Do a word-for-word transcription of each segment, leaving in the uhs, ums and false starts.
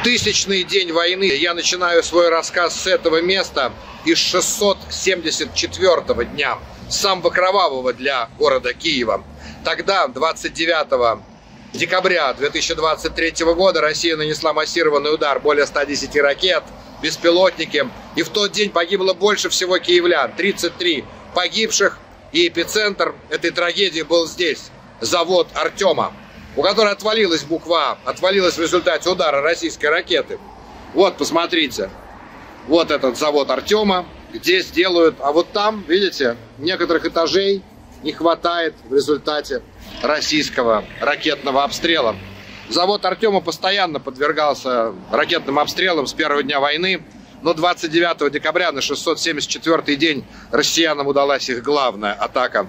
Тысячный день войны. Я начинаю свой рассказ с этого места, из шестьсот семьдесят четвёртого дня, самого кровавого для города Киева. Тогда, двадцать девятого декабря две тысячи двадцать третьего года, Россия нанесла массированный удар, более ста десяти ракет, беспилотники. И в тот день погибло больше всего киевлян, тридцать три погибших. И эпицентр этой трагедии был здесь, завод Артема, у которой отвалилась буква А, отвалилась в результате удара российской ракеты. Вот, посмотрите, вот этот завод Артема, здесь делают, а вот там, видите, некоторых этажей не хватает в результате российского ракетного обстрела. Завод Артема постоянно подвергался ракетным обстрелам с первого дня войны, но двадцать девятого декабря на шестьсот семьдесят четвёртый день россиянам удалась их главная атака.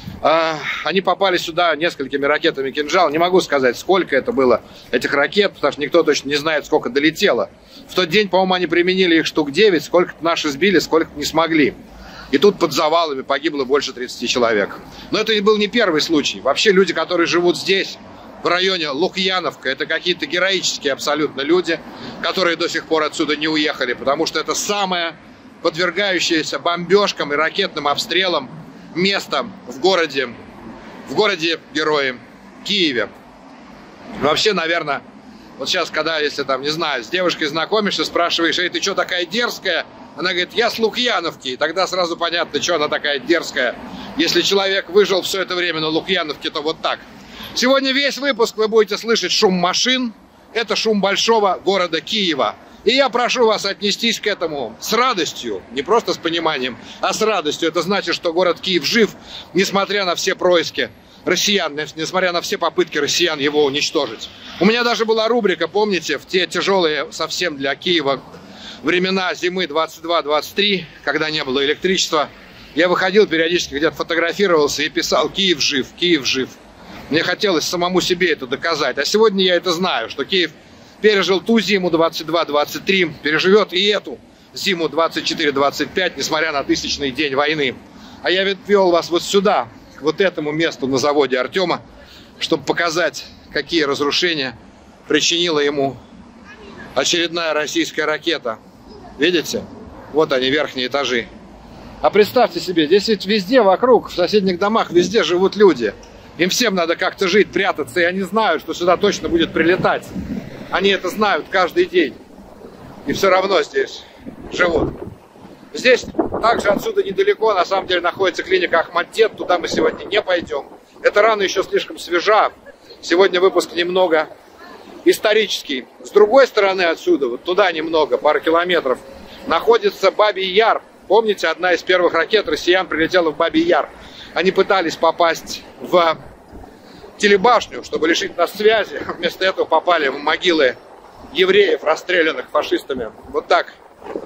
Они попали сюда несколькими ракетами «Кинжал». Не могу сказать, сколько это было, этих ракет, потому что никто точно не знает, сколько долетело. В тот день, по-моему, они применили их штук девять, сколько наши сбили, сколько не смогли. И тут под завалами погибло больше тридцати человек. Но это был не первый случай. Вообще люди, которые живут здесь, в районе Лукьяновка, это какие-то героические абсолютно люди, которые до сих пор отсюда не уехали, потому что это самое подвергающееся бомбежкам и ракетным обстрелам место в городе, в городе-герое Киеве. Вообще, наверное, вот сейчас, когда, если там, не знаю, с девушкой знакомишься, спрашиваешь: эй, ты что такая дерзкая? Она говорит: я с Лукьяновки. И тогда сразу понятно, что она такая дерзкая. Если человек выжил все это время на Лукьяновке, то вот так. Сегодня весь выпуск вы будете слышать шум машин. Это шум большого города Киева. И я прошу вас отнестись к этому с радостью, не просто с пониманием, а с радостью. Это значит, что город Киев жив, несмотря на все происки россиян, несмотря на все попытки россиян его уничтожить. У меня даже была рубрика, помните, в те тяжелые совсем для Киева времена зимы двадцать два двадцать три, когда не было электричества, я выходил периодически, где-то фотографировался и писал: Киев жив, Киев жив. Мне хотелось самому себе это доказать. А сегодня я это знаю, что Киев пережил ту зиму двадцать два двадцать три, переживет и эту зиму двадцать четыре двадцать пять, несмотря на тысячный день войны. А я ведь вел вас вот сюда, к вот этому месту на заводе Артема, чтобы показать, какие разрушения причинила ему очередная российская ракета. Видите? Вот они, верхние этажи. А представьте себе, здесь ведь везде вокруг, в соседних домах, везде живут люди. Им всем надо как-то жить, прятаться, и они знают, что сюда точно будет прилетать. Они это знают каждый день. И все равно здесь живут. Здесь также отсюда недалеко, на самом деле, находится клиника Ахмаддет. Туда мы сегодня не пойдем. Эта рана еще слишком свежа. Сегодня выпуск немного исторический. С другой стороны отсюда, вот туда немного, пару километров, находится Бабий Яр. Помните, одна из первых ракет россиян прилетела в Бабий Яр. Они пытались попасть в телебашню, чтобы лишить нас связи. Вместо этого попали в могилы евреев, расстрелянных фашистами. Вот так.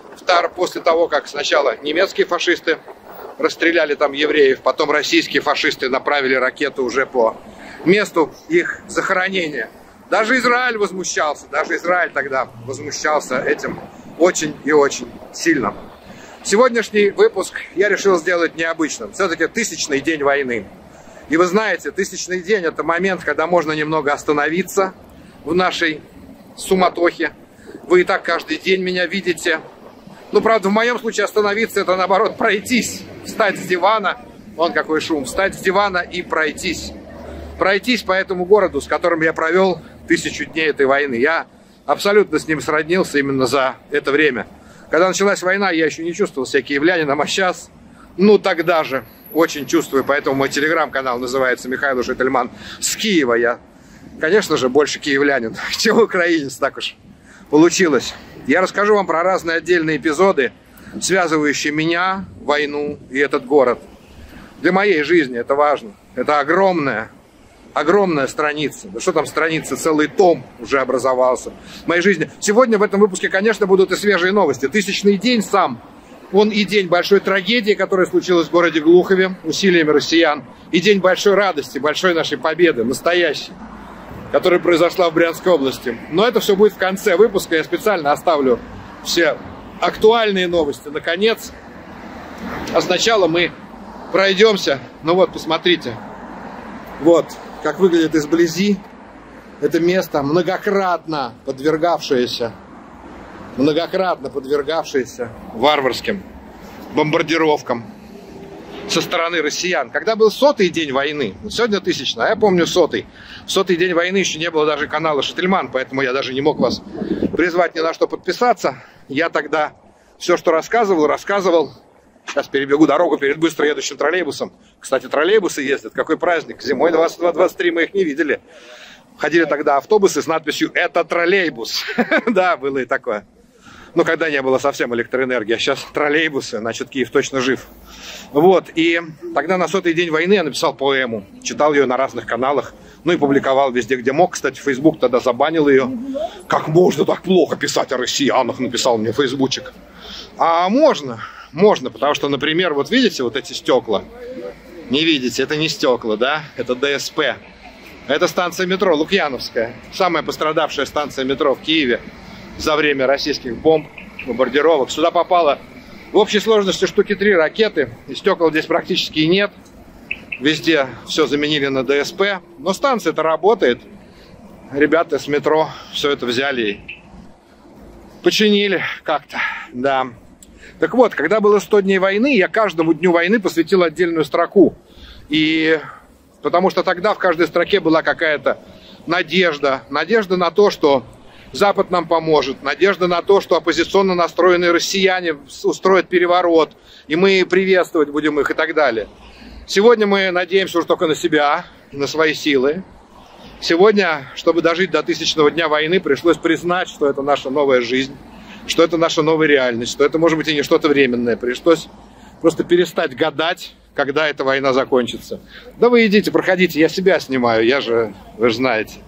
После того, как сначала немецкие фашисты расстреляли там евреев, потом российские фашисты направили ракету уже по месту их захоронения. Даже Израиль возмущался. Даже Израиль тогда возмущался этим очень и очень сильно. Сегодняшний выпуск я решил сделать необычным. Все-таки тысячный день войны. И вы знаете, тысячный день — это момент, когда можно немного остановиться в нашей суматохе. Вы и так каждый день меня видите. Ну, правда, в моем случае остановиться — это, наоборот, пройтись. Встать с дивана, вон какой шум, встать с дивана и пройтись. Пройтись по этому городу, с которым я провел тысячу дней этой войны. Я абсолютно с ним сроднился именно за это время. Когда началась война, я еще не чувствовал себя киевлянином, а сейчас, ну, тогда же очень чувствую, поэтому мой телеграм-канал называется Михаил Жительман с Киева. Я, конечно же, больше киевлянин, чем украинец, так уж получилось. Я расскажу вам про разные отдельные эпизоды, связывающие меня, войну и этот город. Для моей жизни это важно. Это огромная, огромная страница. Да что там страница, целый том уже образовался в моей жизни. Сегодня в этом выпуске, конечно, будут и свежие новости. Тысячный день сам. Он и день большой трагедии, которая случилась в городе Глухове усилиями россиян, и день большой радости, большой нашей победы, настоящей, которая произошла в Брянской области. Но это все будет в конце выпуска. Я специально оставлю все актуальные новости наконец. А сначала мы пройдемся. Ну вот, посмотрите. Вот, как выглядит изблизи Это место, многократно подвергавшееся, многократно подвергавшееся варварским бомбардировкам со стороны россиян. Когда был сотый день войны, сегодня тысячный, а я помню сотый. В сотый день войны еще не было даже канала Шительман, поэтому я даже не мог вас призвать ни на что подписаться. Я тогда все, что рассказывал, рассказывал. Сейчас перебегу дорогу перед быстро едущим троллейбусом. Кстати, троллейбусы ездят. Какой праздник. Зимой двадцать два двадцать три мы их не видели. Ходили тогда автобусы с надписью «Это троллейбус». Да, было и такое. Ну, когда не было совсем электроэнергии, а сейчас троллейбусы, значит, Киев точно жив. Вот, и тогда на сотый день войны я написал поэму, читал ее на разных каналах, ну и публиковал везде, где мог. Кстати, Facebook тогда забанил ее. Как можно так плохо писать о россиянах, написал мне фейсбучик. А можно, можно, потому что, например, вот видите вот эти стекла? Не видите, это не стекла, да? Это ДСП. Это станция метро Лукьяновская, самая пострадавшая станция метро в Киеве за время российских бомб, бомбардировок. Сюда попало в общей сложности штуки три ракеты, и стекол здесь практически нет. Везде все заменили на ДСП, но станция-то работает. Ребята с метро все это взяли и починили как-то, да. Так вот, когда было сто дней войны, я каждому дню войны посвятил отдельную строку. И потому что тогда в каждой строке была какая-то надежда. Надежда на то, что Запад нам поможет. Надежда на то, что оппозиционно настроенные россияне устроят переворот. И мы приветствовать будем их и так далее. Сегодня мы надеемся уже только на себя, на свои силы. Сегодня, чтобы дожить до тысячного дня войны, пришлось признать, что это наша новая жизнь, что это наша новая реальность, что это может быть и не что-то временное. Пришлось просто перестать гадать, когда эта война закончится. Да вы идите, проходите, я себя снимаю, я же, вы же знаете.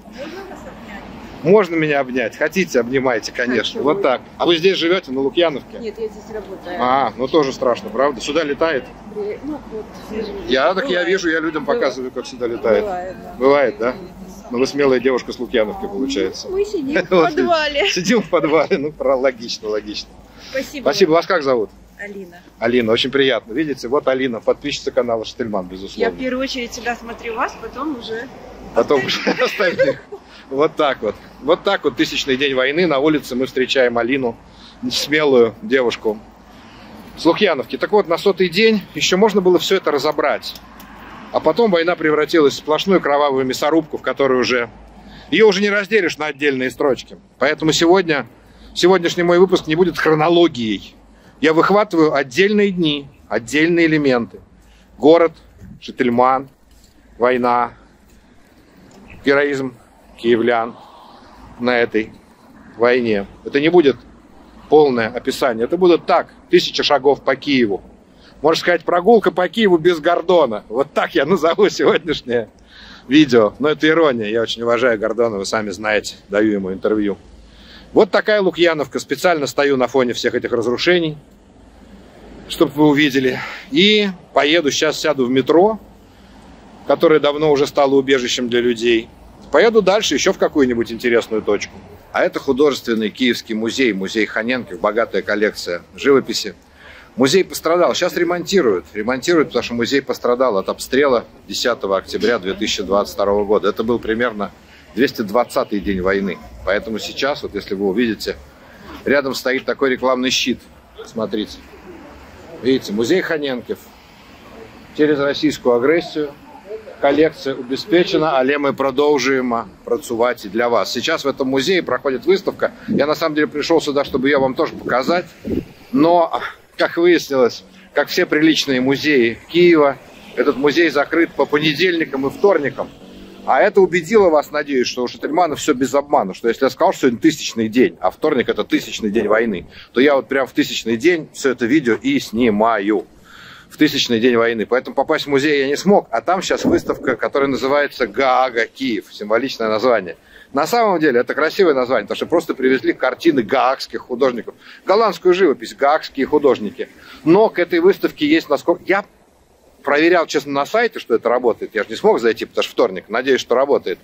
Можно меня обнять? Хотите, обнимайте, конечно. Хочу. Вот так. А вы здесь живете, на Лукьяновке? Нет, я здесь работаю. А, ну тоже страшно, правда? Сюда летает? Ну, вот, я так я вижу, я людям Бывает. показываю, как сюда летает. Бывает, да. Бывает, да? Ну вы смелая девушка с Лукьяновки, получается. Мы сидим в подвале. Сидим в подвале, ну логично, логично. Спасибо. Спасибо. Вас как зовут? Алина. Алина, очень приятно. Видите, вот Алина, подписчица канала Шительман, безусловно. Я в первую очередь всегда смотрю вас, потом уже... Потом уже остальных. Вот так вот. Вот так вот тысячный день войны. На улице мы встречаем Алину, смелую девушку с Лукьяновки. Так вот, на сотый день еще можно было все это разобрать. А потом война превратилась в сплошную кровавую мясорубку, в которой уже... Ее уже не разделишь на отдельные строчки. Поэтому сегодня, сегодняшний мой выпуск не будет хронологией. Я выхватываю отдельные дни, отдельные элементы. Город, Шительман, война, героизм киевлян на этой войне. Это не будет полное описание. Это будет так, тысяча шагов по Киеву. Можно сказать, прогулка по Киеву без Гордона. Вот так я назову сегодняшнее видео. Но это ирония. Я очень уважаю Гордона, вы сами знаете. Даю ему интервью. Вот такая Лукьяновка. Специально стою на фоне всех этих разрушений, чтобы вы увидели. И поеду, сейчас сяду в метро, которое давно уже стало убежищем для людей. Поеду дальше еще в какую-нибудь интересную точку. А это художественный Киевский музей, музей Ханенков, богатая коллекция живописи. Музей пострадал, сейчас ремонтируют. Ремонтируют, потому что музей пострадал от обстрела десятого октября две тысячи двадцать второго года. Это был примерно двести двадцатый день войны. Поэтому сейчас, вот если вы увидите, рядом стоит такой рекламный щит. Смотрите. Видите, музей Ханенков. Через российскую агрессию колекция убезпечена, але мы продолжим працевать и для вас. Сейчас в этом музее проходит выставка. Я на самом деле пришел сюда, чтобы ее вам тоже показать. Но, как выяснилось, как все приличные музеи Киева, этот музей закрыт по понедельникам и вторникам. А это убедило вас, надеюсь, что у Шительмана все без обмана. Что если я сказал, что сегодня тысячный день, а вторник это тысячный день войны, то я вот прям в тысячный день все это видео и снимаю. В тысячный день войны. Поэтому попасть в музей я не смог. А там сейчас выставка, которая называется «Гаага Киев». Символичное название. На самом деле это красивое название, потому что просто привезли картины гаагских художников. Голландскую живопись, гаагские художники. Но к этой выставке есть насколько... Я проверял, честно, на сайте, что это работает. Я же не смог зайти, потому что вторник. Надеюсь, что работает.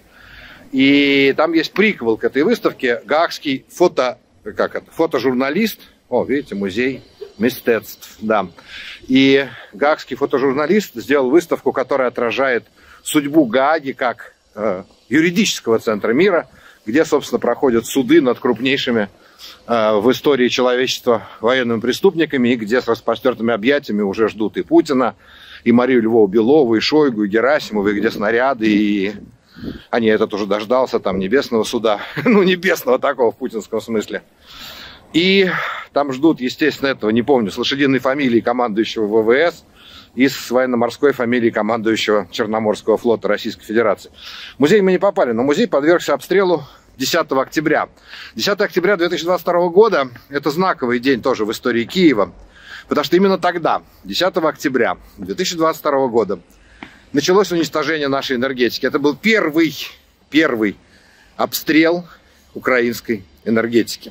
И там есть приквел к этой выставке. Гаагский фото... Как это? Фотожурналист. О, видите, музей мистецтв, да. И гаагский фотожурналист сделал выставку, которая отражает судьбу Гааги как э, юридического центра мира, где, собственно, проходят суды над крупнейшими э, в истории человечества военными преступниками, и где с распростертыми объятиями уже ждут и Путина, и Марию Львову-Белову, и Шойгу, и Герасимова, и где снаряды, и... А нет, этот уже дождался там небесного суда, ну, небесного такого в путинском смысле. И там ждут, естественно, этого, не помню, с лошадиной фамилией командующего ВВС и с военно-морской фамилией командующего Черноморского флота Российской Федерации. В музей мы не попали, но музей подвергся обстрелу десятого октября. десятого октября две тысячи двадцать второго года – это знаковый день тоже в истории Киева, потому что именно тогда, десятого октября две тысячи двадцать второго года, началось уничтожение нашей энергетики. Это был первый, первый обстрел украинской энергетики.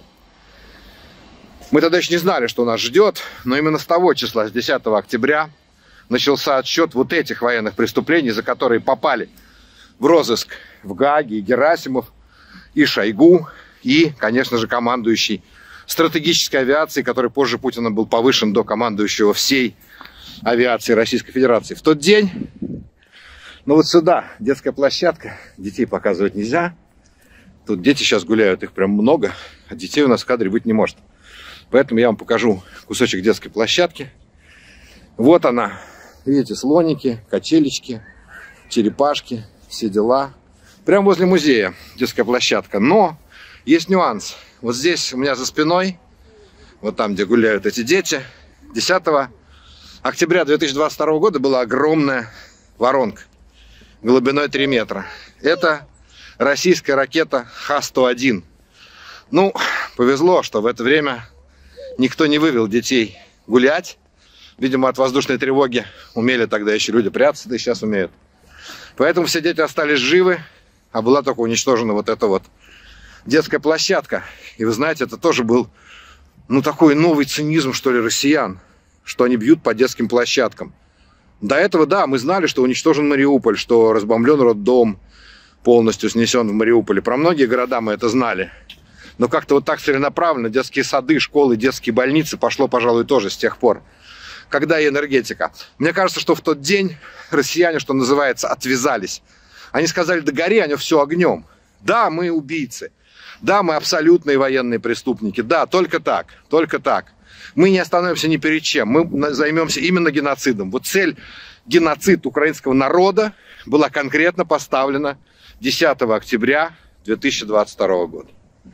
Мы тогда еще не знали, что нас ждет, но именно с того числа, с десятого октября, начался отсчет вот этих военных преступлений, за которые попали в розыск в Гааге и Герасимов, и Шойгу, и, конечно же, командующий стратегической авиацией, который позже Путина был повышен до командующего всей авиации Российской Федерации. В тот день, ну вот сюда, детская площадка, детей показывать нельзя. Тут дети сейчас гуляют, их прям много, а детей у нас в кадре быть не может. Поэтому я вам покажу кусочек детской площадки. Вот она. Видите, слоники, качелечки, черепашки, все дела. Прямо возле музея детская площадка. Но есть нюанс. Вот здесь у меня за спиной, вот там, где гуляют эти дети, десятого октября две тысячи двадцать второго года была огромная воронка глубиной три метра. Это российская ракета Х сто один. Ну, повезло, что в это время никто не вывел детей гулять. Видимо, от воздушной тревоги умели тогда еще люди прятаться, да и сейчас умеют. Поэтому все дети остались живы, а была только уничтожена вот эта вот детская площадка. И вы знаете, это тоже был, ну, такой новый цинизм, что ли, россиян, что они бьют по детским площадкам. До этого, да, мы знали, что уничтожен Мариуполь, что разбомблен роддом, полностью снесен в Мариуполе. Про многие города мы это знали. Но как-то вот так целенаправленно детские сады, школы, детские больницы пошло, пожалуй, тоже с тех пор. Когда и энергетика. Мне кажется, что в тот день россияне, что называется, отвязались. Они сказали: да гори, оно все огнем. Да, мы убийцы. Да, мы абсолютные военные преступники. Да, только так, только так. Мы не остановимся ни перед чем. Мы займемся именно геноцидом. Вот цель геноцид украинского народа была конкретно поставлена десятого октября две тысячи двадцать второго года.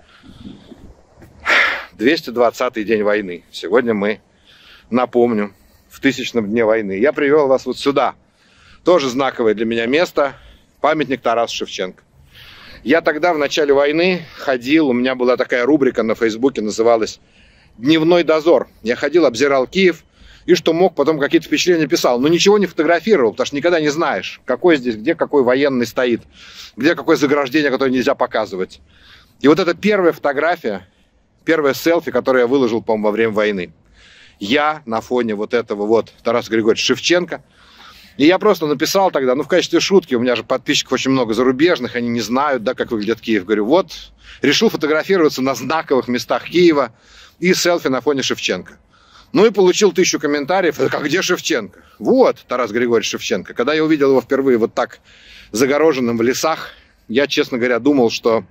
двести двадцатый день войны. Сегодня мы, напомню, в тысячном дне войны. Я привел вас вот сюда. Тоже знаковое для меня место. Памятник Тарасу Шевченко. Я тогда в начале войны ходил, у меня была такая рубрика на Фейсбуке, называлась «Дневной дозор». Я ходил, обзирал Киев, и что мог, потом какие-то впечатления писал. Но ничего не фотографировал, потому что никогда не знаешь, какой здесь, где какой военный стоит, где какое заграждение, которое нельзя показывать. И вот это первая фотография, первое селфи, которое я выложил, по-моему, во время войны. Я на фоне вот этого вот Тараса Григорьевича Шевченко. И я просто написал тогда, ну, в качестве шутки, у меня же подписчиков очень много зарубежных, они не знают, да, как выглядит Киев. Говорю, вот, решил фотографироваться на знаковых местах Киева и селфи на фоне Шевченко. Ну и получил тысячу комментариев, а где Шевченко? Вот Тарас Григорьевич Шевченко. Когда я увидел его впервые вот так загороженным в лесах, я, честно говоря, думал, что,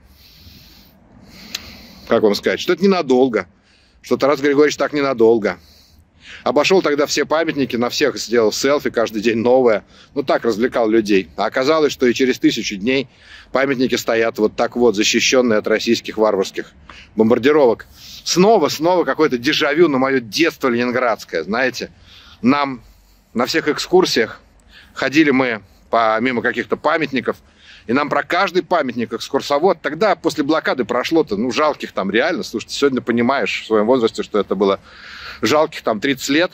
как вам сказать, что это ненадолго, что Тарас Григорьевич так ненадолго. Обошел тогда все памятники, на всех сделал селфи, каждый день новое. Ну так, развлекал людей. А оказалось, что и через тысячу дней памятники стоят вот так вот, защищенные от российских варварских бомбардировок. Снова, снова какое-то дежавю на мое детство ленинградское, знаете. Нам на всех экскурсиях ходили мы по, мимо каких-то памятников, и нам про каждый памятник экскурсовод, тогда после блокады прошло-то, ну, жалких там реально, слушайте, сегодня понимаешь в своем возрасте, что это было жалких там тридцать лет.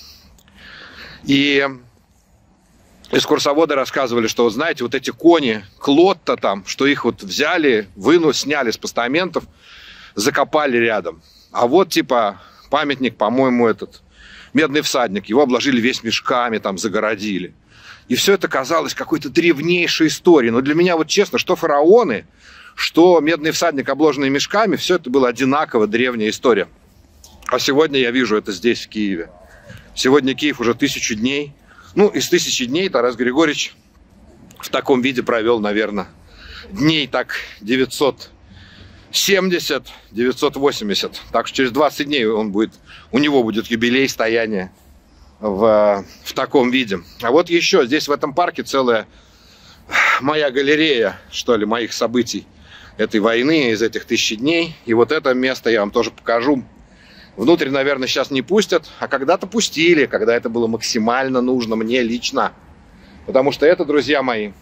И экскурсоводы рассказывали, что, вот знаете, вот эти кони, Клотта там, что их вот взяли, выну, сняли с постаментов, закопали рядом. А вот типа памятник, по-моему, этот Медный всадник, его обложили весь мешками, там загородили. И все это казалось какой-то древнейшей историей. Но для меня, вот честно, что фараоны, что Медный всадник, обложенный мешками, все это было одинаково древняя история. А сегодня я вижу это здесь, в Киеве. Сегодня Киев уже тысячу дней. Ну, из тысячи дней Тарас Григорьевич в таком виде провел, наверное, дней так девятьсот семьдесят — девятьсот восемьдесят. Так что через двадцать дней он будет, у него будет юбилей стояния в, в таком виде. А вот еще здесь в этом парке целая моя галерея, что ли, моих событий этой войны, из этих тысячи дней. И вот это место я вам тоже покажу. Внутрь, наверное, сейчас не пустят, а когда-то пустили, когда это было максимально нужно мне лично. Потому что это, друзья мои,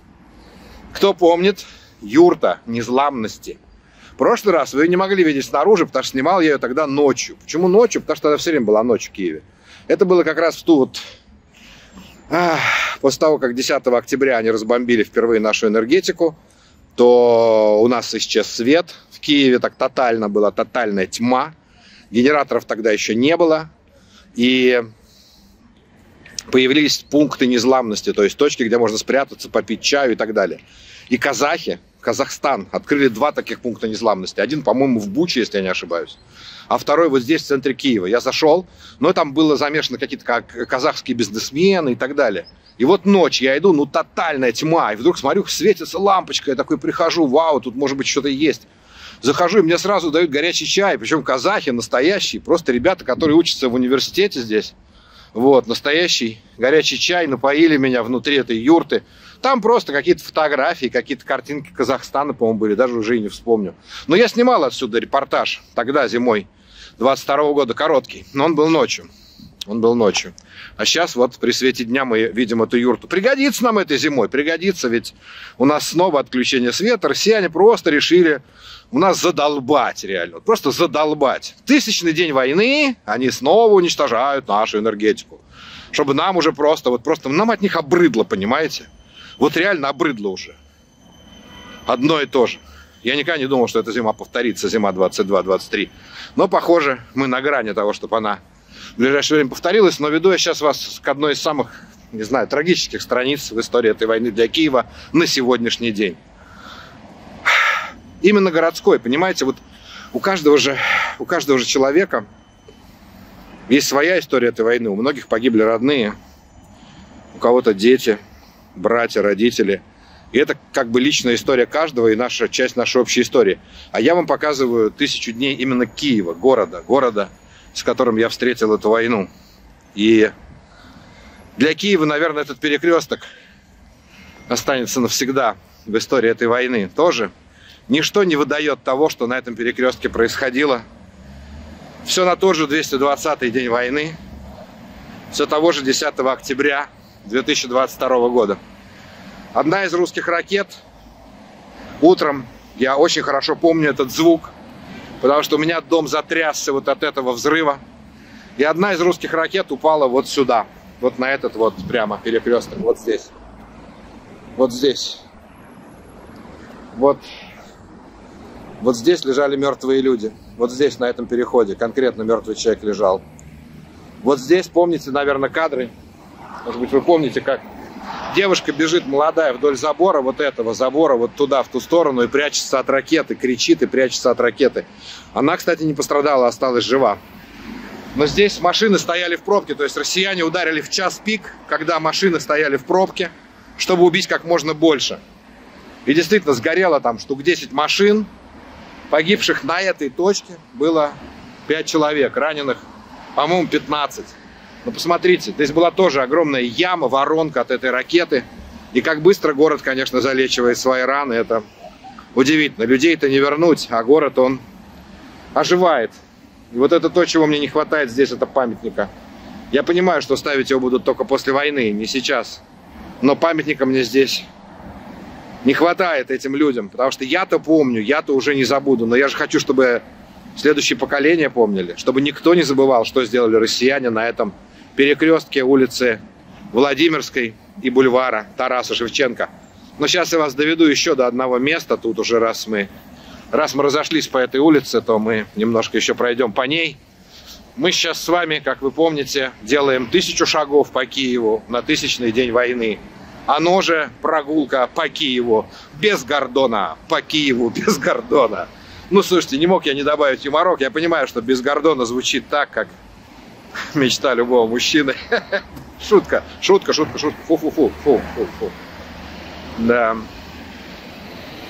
кто помнит, юрта незламности. В прошлый раз вы не могли видеть снаружи, потому что снимал я ее тогда ночью. Почему ночью? Потому что тогда все время была ночь в Киеве. Это было как раз в ту вот... Ах, после того, как десятого октября они разбомбили впервые нашу энергетику, то у нас исчез свет в Киеве, так тотально была тотальная тьма. Генераторов тогда еще не было. И появились пункты незламности, то есть точки, где можно спрятаться, попить чаю и так далее. И казахи, Казахстан, открыли два таких пункта незламности. Один, по-моему, в Буче, если я не ошибаюсь. А второй вот здесь, в центре Киева. Я зашел, но там было замешано какие-то как казахские бизнесмены и так далее. И вот ночь, я иду, ну тотальная тьма. И вдруг смотрю, светится лампочка. Я такой прихожу, вау, тут может быть что-то есть. Захожу, и мне сразу дают горячий чай. Причем казахи настоящие. Просто ребята, которые учатся в университете здесь. Вот, настоящий горячий чай. Напоили меня внутри этой юрты. Там просто какие-то фотографии, какие-то картинки Казахстана, по-моему, были. Даже уже и не вспомню. Но я снимал отсюда репортаж. Тогда, зимой двадцать второго года, короткий. Но он был ночью. Он был ночью. А сейчас вот при свете дня мы видим эту юрту. Пригодится нам этой зимой. Пригодится, ведь у нас снова отключение света. Россияне просто решили у нас задолбать реально. Просто задолбать. Тысячный день войны они снова уничтожают нашу энергетику. Чтобы нам уже просто, вот просто нам от них обрыдло, понимаете? Вот реально обрыдло уже. Одно и то же. Я никогда не думал, что эта зима повторится, зима двадцать два двадцать три. Но, похоже, мы на грани того, чтобы она в ближайшее время повторилась. Но веду я сейчас вас к одной из самых, не знаю, трагических страниц в истории этой войны для Киева на сегодняшний день. Именно городской, понимаете, вот у каждого же, у каждого же человека есть своя история этой войны. У многих погибли родные, у кого-то дети, братья, родители. И это как бы личная история каждого и наша часть нашей общей истории. А я вам показываю тысячу дней именно Киева, города, города, с которым я встретил эту войну. И для Киева, наверное, этот перекресток останется навсегда в истории этой войны. Тоже ничто не выдает того, что на этом перекрестке происходило. Все на тот же двести двадцатый день войны, все того же десятого октября две тысячи двадцать второго года. Одна из русских ракет утром, я очень хорошо помню этот звук, потому что у меня дом затрясся вот от этого взрыва. И одна из русских ракет упала вот сюда, вот на этот вот прямо перекресток, вот здесь. Вот здесь. Вот, вот здесь лежали мертвые люди. Вот здесь, на этом переходе, конкретно мертвый человек лежал. Вот здесь, помните, наверное, кадры. Может быть, вы помните, как девушка бежит молодая вдоль забора, вот этого забора, вот туда, в ту сторону, и прячется от ракеты, кричит и прячется от ракеты. Она, кстати, не пострадала, осталась жива. Но здесь машины стояли в пробке, то есть россияне ударили в час пик, когда машины стояли в пробке, чтобы убить как можно больше. И действительно сгорело там штук десять машин. Погибших на этой точке было пять человек, раненых, по-моему, пятнадцать. Но посмотрите, здесь была тоже огромная яма, воронка от этой ракеты. И как быстро город, конечно, залечивает свои раны, это удивительно. Людей-то не вернуть, а город, он оживает. И вот это то, чего мне не хватает здесь, это памятника. Я понимаю, что ставить его будут только после войны, не сейчас. Но памятника мне здесь не хватает этим людям, потому что я-то помню, я-то уже не забуду. Но я же хочу, чтобы следующие поколения помнили, чтобы никто не забывал, что сделали россияне на этом перекрестке улицы Владимирской и бульвара Тараса Шевченко. Но сейчас я вас доведу еще до одного места. Тут уже раз мы, раз мы разошлись по этой улице, то мы немножко еще пройдем по ней. Мы сейчас с вами, как вы помните, делаем тысячу шагов по Киеву на тысячный день войны. Оно же прогулка по Киеву без Гордона, по Киеву без Гордона. Ну, слушайте, не мог я не добавить юморок. Я понимаю, что без Гордона звучит так, как мечта любого мужчины. Шутка, шутка, шутка, шутка. Фу-фу-фу, фу-фу-фу. Да.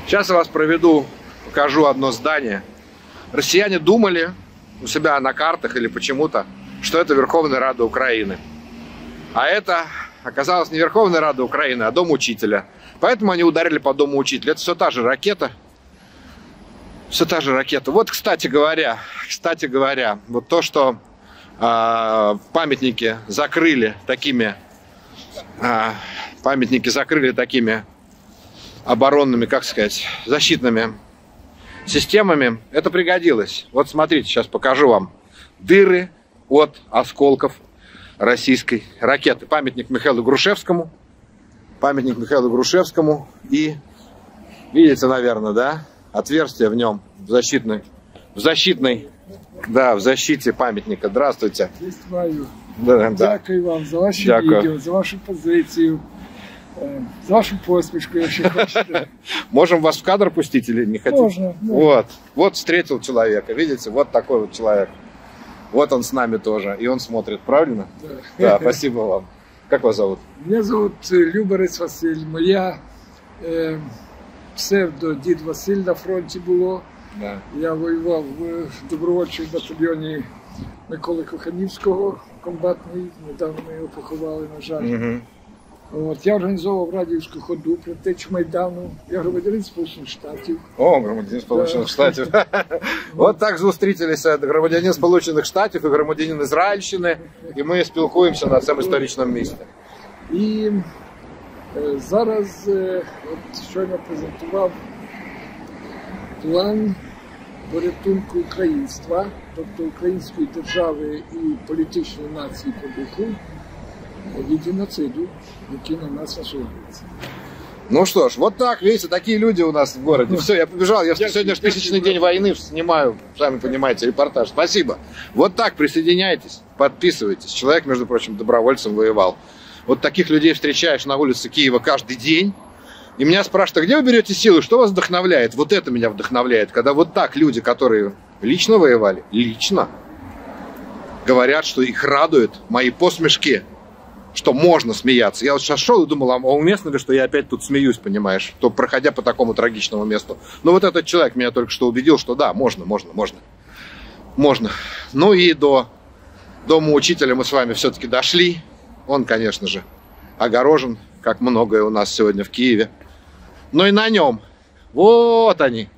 Сейчас я вас проведу, покажу одно здание. Россияне думали у себя на картах или почему-то, что это Верховная Рада Украины. А это оказалось не Верховная Рада Украины, а Дом учителя. Поэтому они ударили по Дому учителя. Это все та же ракета. Все та же ракета. Вот, кстати говоря, кстати говоря, вот то, что э, памятники закрыли такими, э, памятники закрыли такими оборонными, как сказать, защитными системами, это пригодилось. Вот смотрите, сейчас покажу вам дыры от осколков российской ракеты. Памятник Михаилу Грушевскому. Памятник Михаилу Грушевскому. И видите, наверное, да? Отверстие в нем в защитной, в защитной, да, в защите памятника. Здравствуйте. Да, Дякую вам за ваше Дякую. відео, за вашу позицію, за вашу посмішку, якщо хочете. Можем вас в кадр пустить или не хотите? Можно. можно. Вот, вот встретил человека, видите, вот такой вот человек. Вот он с нами тоже, и он смотрит, правильно? Да. Да, спасибо вам. Как вас зовут? Мене зовут Люберець Василь, моя е, псевдо Дід Василь на фронті було. Да. Я воював в добровольчому батальйоні Миколи Коханівського, комбатний, недавно ми його поховали, на жаль. Угу. От, я організовував радіївську ходу предтеч Майдану, я громадянин Сполучених Штатів. О, громадянин Сполучених Штатів. Вот так зустрілися громадянин Сполучених Штатів і громадянин Ізраїльщини, і ми спілкуємося на цьому історичному місці. І е, зараз е, от щойно презентував план порятунку українства, тобто української держави і політичної нації по духу від геноциду, який на нас насувається. Ну что ж, вот так, видите, такие люди у нас в городе. Все, я побежал, я сегодня же тысячный день войны снимаю, сами понимаете, репортаж. Спасибо. Вот так, присоединяйтесь, подписывайтесь. Человек, между прочим, добровольцем воевал. Вот таких людей встречаешь на улице Киева каждый день. И меня спрашивают, а где вы берете силы, что вас вдохновляет? Вот это меня вдохновляет, когда вот так люди, которые лично воевали, лично, говорят, что их радуют мои посмешки, что можно смеяться. Я вот сейчас шел и думал, а уместно ли, что я опять тут смеюсь, понимаешь, то проходя по такому трагичному месту. Но вот этот человек меня только что убедил, что да, можно, можно, можно. Можно. Ну и до Дома учителя мы с вами все-таки дошли. Он, конечно же, огорожен, как многое у нас сегодня в Киеве. Но и на нем, вот они,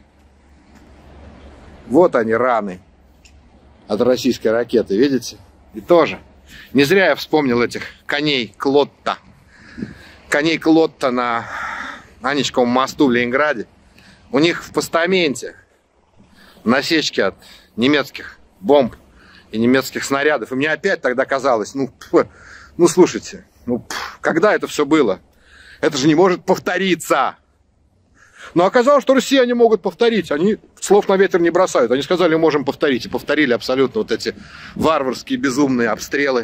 вот они раны от российской ракеты, видите? И тоже, не зря я вспомнил этих коней Клотта, коней Клотта на Анечковом мосту в Ленинграде. У них в постаменте насечки от немецких бомб и немецких снарядов. И мне опять тогда казалось, ну, пф, ну слушайте, ну, пф, когда это все было? Это же не может повториться. Но оказалось, что россияне могут повторить. Они слов на ветер не бросают. Они сказали, можем повторить. И повторили абсолютно вот эти варварские, безумные обстрелы.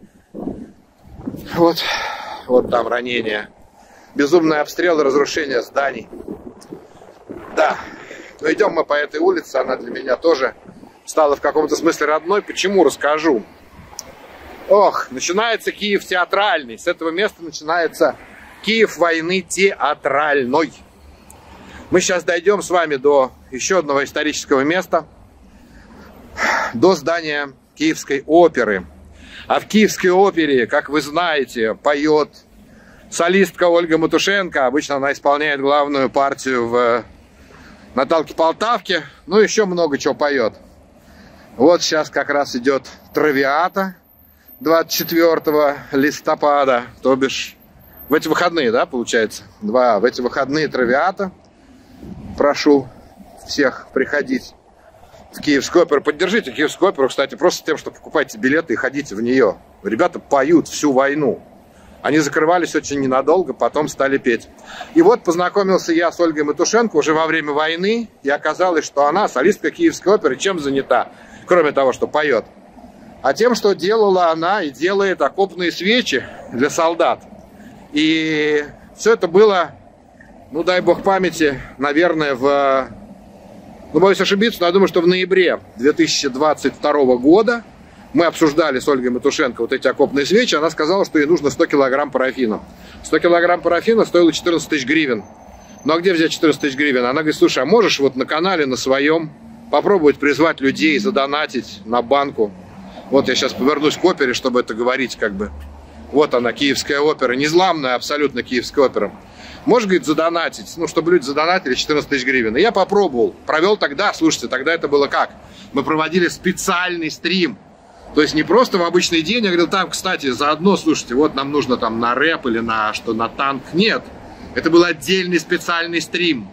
Вот, вот там ранения. Безумные обстрелы, разрушение зданий. Да. Но идем мы по этой улице. Она для меня тоже стала в каком-то смысле родной. Почему? Расскажу. Ох, начинается Киев театральный. С этого места начинается Киев войны театральной. Мы сейчас дойдем с вами до еще одного исторического места, до здания Киевской оперы. А в Киевской опере, как вы знаете, поет солистка Ольга Матушенко. Обычно она исполняет главную партию в Наталке Полтавке. Ну, еще много чего поет. Вот сейчас как раз идет Травиата двадцать четвёртого листопада, то бишь в эти выходные, да, получается? Два, в эти выходные Травиата. Прошу всех приходить в Киевскую оперу. Поддержите Киевскую оперу, кстати, просто тем, что покупайте билеты и ходите в нее. Ребята поют всю войну. Они закрывались очень ненадолго, потом стали петь. И вот познакомился я с Ольгой Матушенко уже во время войны, и оказалось, что она, солистка Киевской оперы, чем занята, кроме того, что поет? А тем, что делала она и делает окопные свечи для солдат. И все это было, ну дай бог памяти, наверное, в, ну боюсь ошибиться, но я думаю, что в ноябре две тысячи двадцать второго года мы обсуждали с Ольгой Матушенко вот эти окопные свечи. Она сказала, что ей нужно сто килограмм парафина. сто килограмм парафина стоило четырнадцать тысяч гривен. ну а где взять четырнадцать тысяч гривен? Она говорит, слушай, а можешь вот на канале, на своем, попробовать призвать людей, задонатить на банку? Вот я сейчас повернусь к опере, чтобы это говорить как бы. Вот она, Киевская опера, незламная абсолютно Киевская опера. Можешь, говорит, задонатить, ну, чтобы люди задонатили четырнадцать тысяч гривен. И я попробовал, провел тогда, слушайте, тогда это было как? Мы проводили специальный стрим. То есть не просто в обычный день, я говорил, там, кстати, заодно, слушайте, вот нам нужно там на рэп или на что, на танк. Нет, это был отдельный специальный стрим.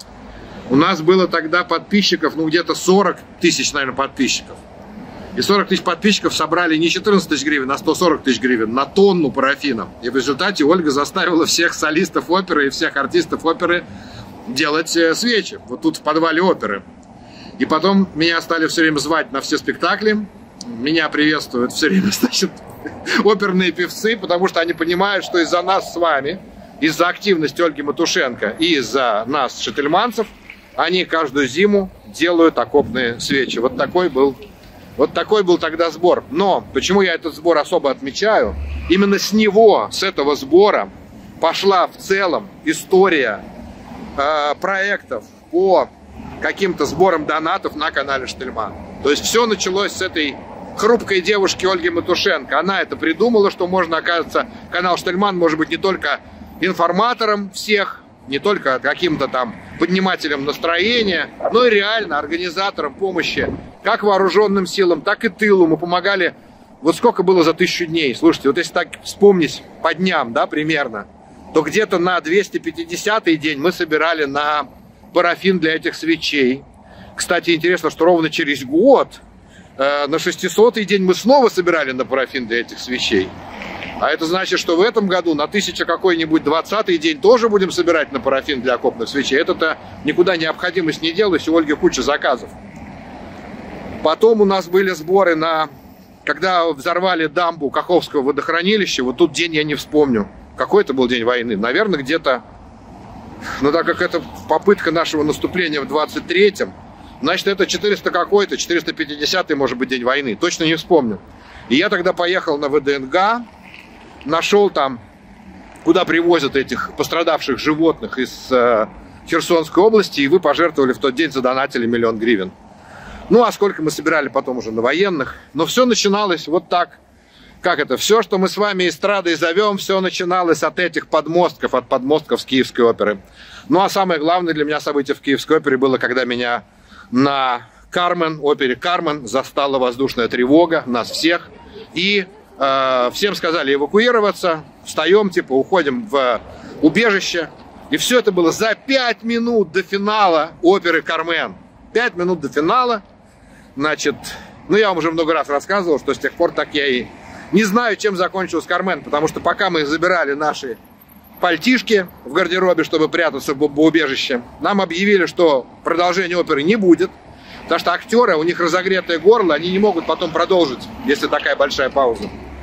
У нас было тогда подписчиков, ну, где-то сорок тысяч, наверное, подписчиков. И сорок тысяч подписчиков собрали не четырнадцать тысяч гривен, а сто сорок тысяч гривен на тонну парафина. И в результате Ольга заставила всех солистов оперы и всех артистов оперы делать свечи. Вот тут в подвале оперы. И потом меня стали все время звать на все спектакли. Меня приветствуют все время, значит, оперные певцы, потому что они понимают, что из-за нас с вами, из-за активности Ольги Матушенко и из-за нас, шетельманцев, они каждую зиму делают окопные свечи. Вот такой был, вот такой был тогда сбор. Но почему я этот сбор особо отмечаю? Именно с него, с этого сбора пошла в целом история э, проектов по каким-то сборам донатов на канале Штельман. То есть все началось с этой хрупкой девушки Ольги Матушенко. Она это придумала, что можно, оказывается, канал Штельман может быть не только информатором всех, не только каким-то там поднимателем настроения, но и реально организатором помощи как вооруженным силам, так и тылу. Мы помогали, вот сколько было за тысячу дней. Слушайте, вот если так вспомнить по дням, да, примерно, то где-то на двести пятидесятый день мы собирали на парафин для этих свечей. Кстати, интересно, что ровно через год, э, на шестисотый день мы снова собирали на парафин для этих свечей. А это значит, что в этом году на тысяча какой-нибудь двадцатый день тоже будем собирать на парафин для окопных свечей. Это-то никуда необходимость не делалась, у Ольги куча заказов. Потом у нас были сборы на... Когда взорвали дамбу Каховского водохранилища, вот тут день я не вспомню. Какой это был день войны? Наверное, где-то... Но так как это попытка нашего наступления в двадцать третьем, значит, это четыреста какой-то, четыреста пятидесятый, может быть, день войны. Точно не вспомню. И я тогда поехал на вэ дэ эн гэ, нашел там, куда привозят этих пострадавших животных из э, Херсонской области, и вы пожертвовали в тот день, задонатили миллион гривен. Ну, а сколько мы собирали потом уже на военных. Но все начиналось вот так. Как это? Все, что мы с вами эстрадой зовем, все начиналось от этих подмостков, от подмостков с Киевской оперы. Ну, а самое главное для меня событие в Киевской опере было, когда меня на Кармен, опере Кармен, застала воздушная тревога, нас всех. И э, всем сказали эвакуироваться, встаем, типа, уходим в убежище. И все это было за пять минут до финала оперы Кармен. Пять минут до финала. Значит, ну, я вам уже много раз рассказывал, что с тех пор так я и... Не знаю, чем закончилась Кармен, потому что пока мы забирали наши пальтишки в гардеробе, чтобы прятаться в бомбоубежище, нам объявили, что продолжения оперы не будет, потому что актеры, у них разогретое горло, они не могут потом продолжить, если такая большая пауза.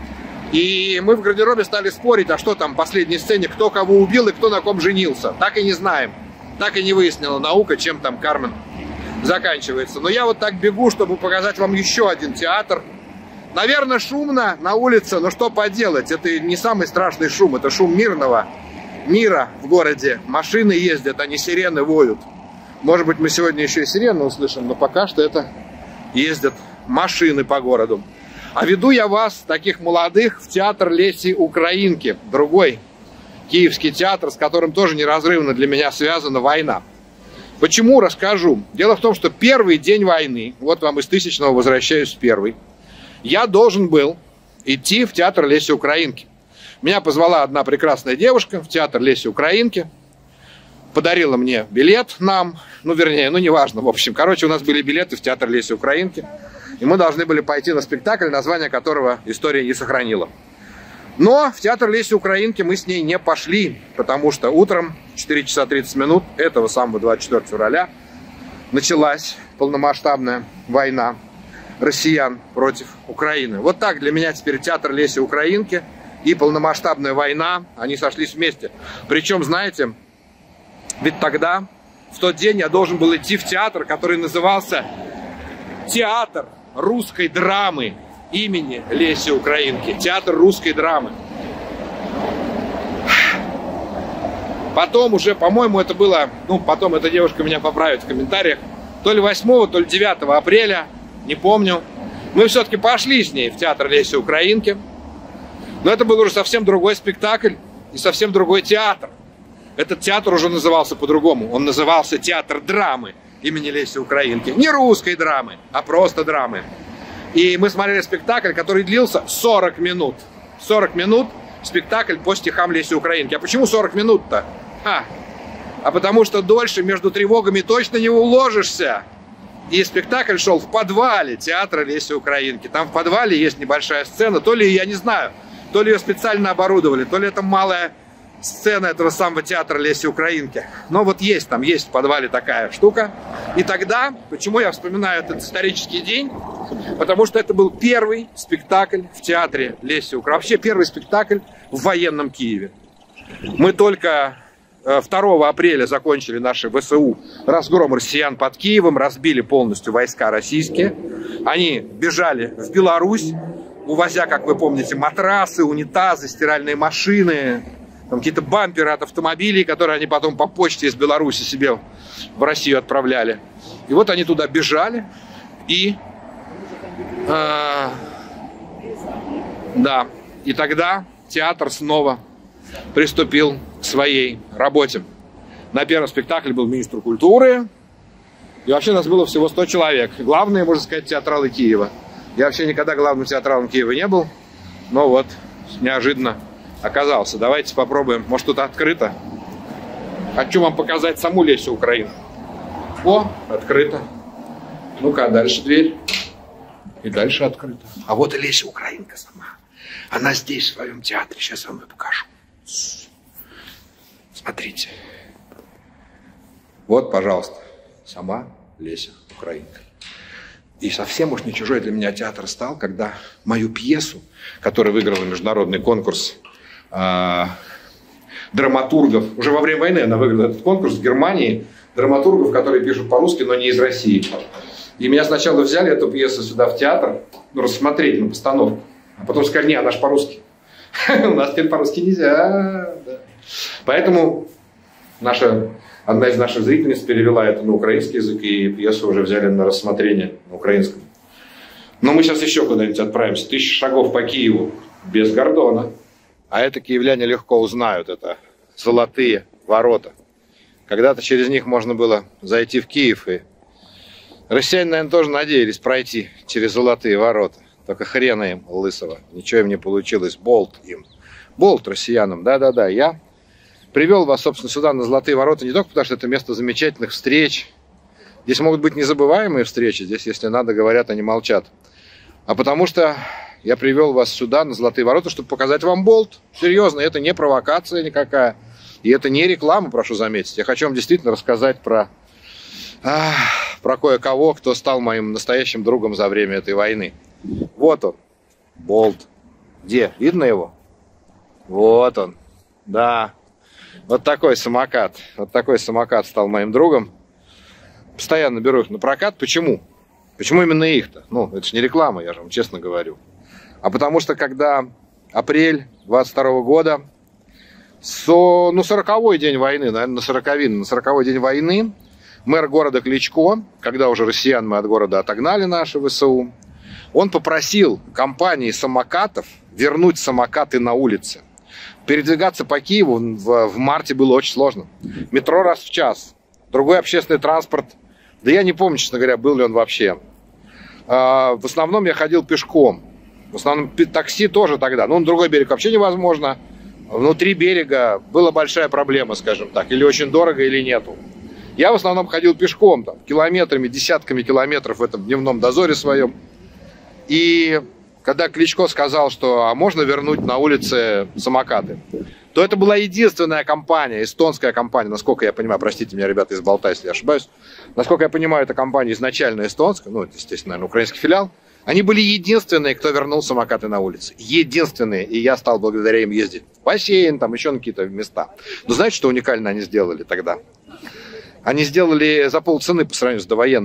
И мы в гардеробе стали спорить, а что там в последней сцене, кто кого убил и кто на ком женился. Так и не знаем, так и не выяснила наука, чем там Кармен заканчивается. Но я вот так бегу, чтобы показать вам еще один театр. Наверное, шумно на улице, но что поделать, это не самый страшный шум, это шум мирного мира в городе. Машины ездят, а не сирены воют. Может быть, мы сегодня еще и сирены услышим, но пока что это ездят машины по городу. А веду я вас, таких молодых, в театр Леси Украинки, другой киевский театр, с которым тоже неразрывно для меня связана война. Почему, расскажу. Дело в том, что первый день войны, вот вам из тысячного возвращаюсь в первый, я должен был идти в театр Леси Украинки. Меня позвала одна прекрасная девушка в театр Леси Украинки. Подарила мне билет нам. Ну, вернее, ну, неважно. В общем, короче, у нас были билеты в театр Леси Украинки. И мы должны были пойти на спектакль, название которого история не сохранила. Но в театр Леси Украинки мы с ней не пошли. Потому что утром, в четыре часа тридцать минут этого самого двадцать четвёртого февраля, началась полномасштабная война россиян против Украины. Вот так для меня теперь театр Леси Украинки и полномасштабная война, они сошлись вместе. Причем, знаете, ведь тогда, в тот день я должен был идти в театр, который назывался Театр русской драмы имени Леси Украинки. Театр русской драмы. Потом уже, по-моему, это было, ну, потом эта девушка меня поправит в комментариях, то ли восьмого, то ли девятого апреля, не помню. Мы все-таки пошли с ней в театр Леси Украинки. Но это был уже совсем другой спектакль и совсем другой театр. Этот театр уже назывался по-другому. Он назывался театр драмы имени Леси Украинки. Не русской драмы, а просто драмы. И мы смотрели спектакль, который длился сорок минут. сорок минут спектакль по стихам Леси Украинки. А почему сорок минут-то? А, а потому что дольше между тревогами точно не уложишься. И спектакль шел в подвале театра Леси Украинки. Там в подвале есть небольшая сцена. То ли, я не знаю, то ли ее специально оборудовали, то ли это малая сцена этого самого театра Леси Украинки. Но вот есть, там есть в подвале такая штука. И тогда, почему я вспоминаю этот исторический день? Потому что это был первый спектакль в театре Леси Украинки. Вообще первый спектакль в военном Киеве. Мы только второго апреля закончили наши ВСУ разгром россиян под Киевом, разбили полностью войска российские. Они бежали в Беларусь, увозя, как вы помните, матрасы, унитазы, стиральные машины, какие-то бамперы от автомобилей, которые они потом по почте из Беларуси себе в Россию отправляли. И вот они туда бежали, и э, да, и тогда театр снова приступил к своей работе. На первом спектакле был министр культуры, и вообще нас было всего сто человек. Главные, можно сказать, театралы Киева. Я вообще никогда главным театралом Киева не был, но вот неожиданно оказался. Давайте попробуем. Может, тут открыто? Хочу вам показать саму Лесю Украинку. О, открыто. Ну-ка, дальше дверь. И дальше открыто. А вот и Леся Украинка сама. Она здесь, в своем театре. Сейчас я вам ее покажу. Смотрите. Вот, пожалуйста, сама Леся Украинка. И совсем уж не чужой для меня театр стал, когда мою пьесу, которая выиграла международный конкурс э, драматургов, уже во время войны она выиграла этот конкурс в Германии, драматургов, которые пишут по-русски, но не из России. И меня сначала взяли эту пьесу сюда в театр, ну, рассмотреть на постановку, а потом сказали, не, она ж по-русски. У нас теперь по-русски нельзя. Поэтому наша... Одна из наших зрительниц перевела это на украинский язык, и пьесу уже взяли на рассмотрение на украинском. Но мы сейчас еще куда-нибудь отправимся. Тысяча шагов по Киеву без Гордона. А это киевляне легко узнают. Это золотые ворота. Когда-то через них можно было зайти в Киев. И россияне, наверное, тоже надеялись пройти через золотые ворота. Только хрена им, лысого. Ничего им не получилось. Болт им. Болт россиянам. Да-да-да, я... привел вас, собственно, сюда, на Золотые ворота, не только потому, что это место замечательных встреч. Здесь могут быть незабываемые встречи, здесь, если надо, говорят, они молчат. А потому что я привел вас сюда, на Золотые ворота, чтобы показать вам болт. Серьезно, это не провокация никакая. И это не реклама, прошу заметить. Я хочу вам действительно рассказать про, ах, про кое-кого, кто стал моим настоящим другом за время этой войны. Вот он, болт. Где? Видно его? Вот он. Да. Вот такой самокат. Вот такой самокат стал моим другом. Постоянно беру их на прокат. Почему? Почему именно их-то? Ну, это же не реклама, я же вам честно говорю. А потому что, когда апрель двадцать второго года, со, ну, сороковой день войны, наверное, на сороковин, на сороковой день войны, мэр города Кличко, когда уже россиян мы от города отогнали наши ВСУ, он попросил компании самокатов вернуть самокаты на улице. Передвигаться по Киеву в, в марте было очень сложно. Метро раз в час, другой общественный транспорт. Да я не помню, честно говоря, был ли он вообще. А, в основном я ходил пешком. В основном такси тоже тогда. Ну, на другой берег вообще невозможно. Внутри берега была большая проблема, скажем так. Или очень дорого, или нету. Я в основном ходил пешком, там, километрами, десятками километров в этом дневном дозоре своем. И... когда Кличко сказал, что а можно вернуть на улице самокаты, то это была единственная компания, эстонская компания, насколько я понимаю, простите меня, ребята из Болта, если я ошибаюсь, насколько я понимаю, эта компания изначально эстонская, ну, это, естественно, наверное, украинский филиал, они были единственные, кто вернул самокаты на улице. Единственные. И я стал благодаря им ездить в бассейн, там еще на какие-то места. Но знаете, что уникально они сделали тогда? Они сделали за полцены по сравнению с довоенными.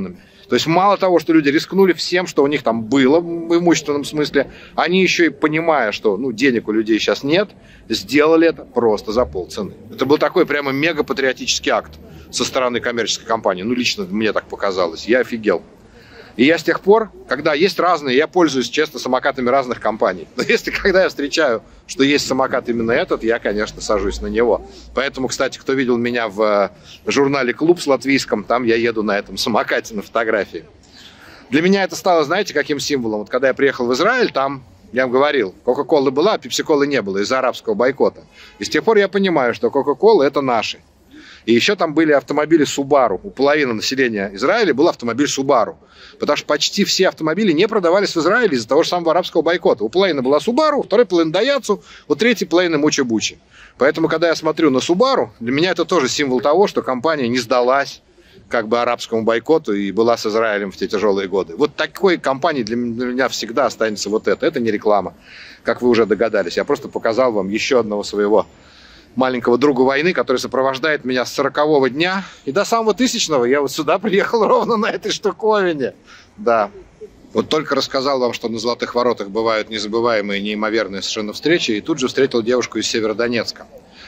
То есть мало того, что люди рискнули всем, что у них там было в имущественном смысле, они еще и, понимая, что ну, денег у людей сейчас нет, сделали это просто за полцены. Это был такой прямо мега-патриотический акт со стороны коммерческой компании. Ну, лично мне так показалось. Я офигел. И я с тех пор, когда есть разные, я пользуюсь, честно, самокатами разных компаний. Но если когда я встречаю, что есть самокат именно этот, я, конечно, сажусь на него. Поэтому, кстати, кто видел меня в журнале «Клуб» с латвийском, там я еду на этом самокате на фотографии. Для меня это стало, знаете, каким символом? Вот когда я приехал в Израиль, там, я вам говорил, Кока-колы была, а Пепси-колы не было из-за арабского бойкота. И с тех пор я понимаю, что Кока-колы это наши. И еще там были автомобили Subaru. У половины населения Израиля был автомобиль Subaru. Потому что почти все автомобили не продавались в Израиле из-за того же самого арабского бойкота. У половины была Subaru, у второй половины Daihatsu, у третьей половины Мучи-Бучи. Поэтому, когда я смотрю на Subaru, для меня это тоже символ того, что компания не сдалась как бы арабскому бойкоту и была с Израилем в те тяжелые годы. Вот такой компанией для меня всегда останется вот это. Это не реклама, как вы уже догадались. Я просто показал вам еще одного своего маленького друга войны, который сопровождает меня с сорокового дня и до самого тысячного. Я вот сюда приехал ровно на этой штуковине. Да. Вот только рассказал вам, что на Золотых Воротах бывают незабываемые, неимоверные совершенно встречи, и тут же встретил девушку из Северодонецка.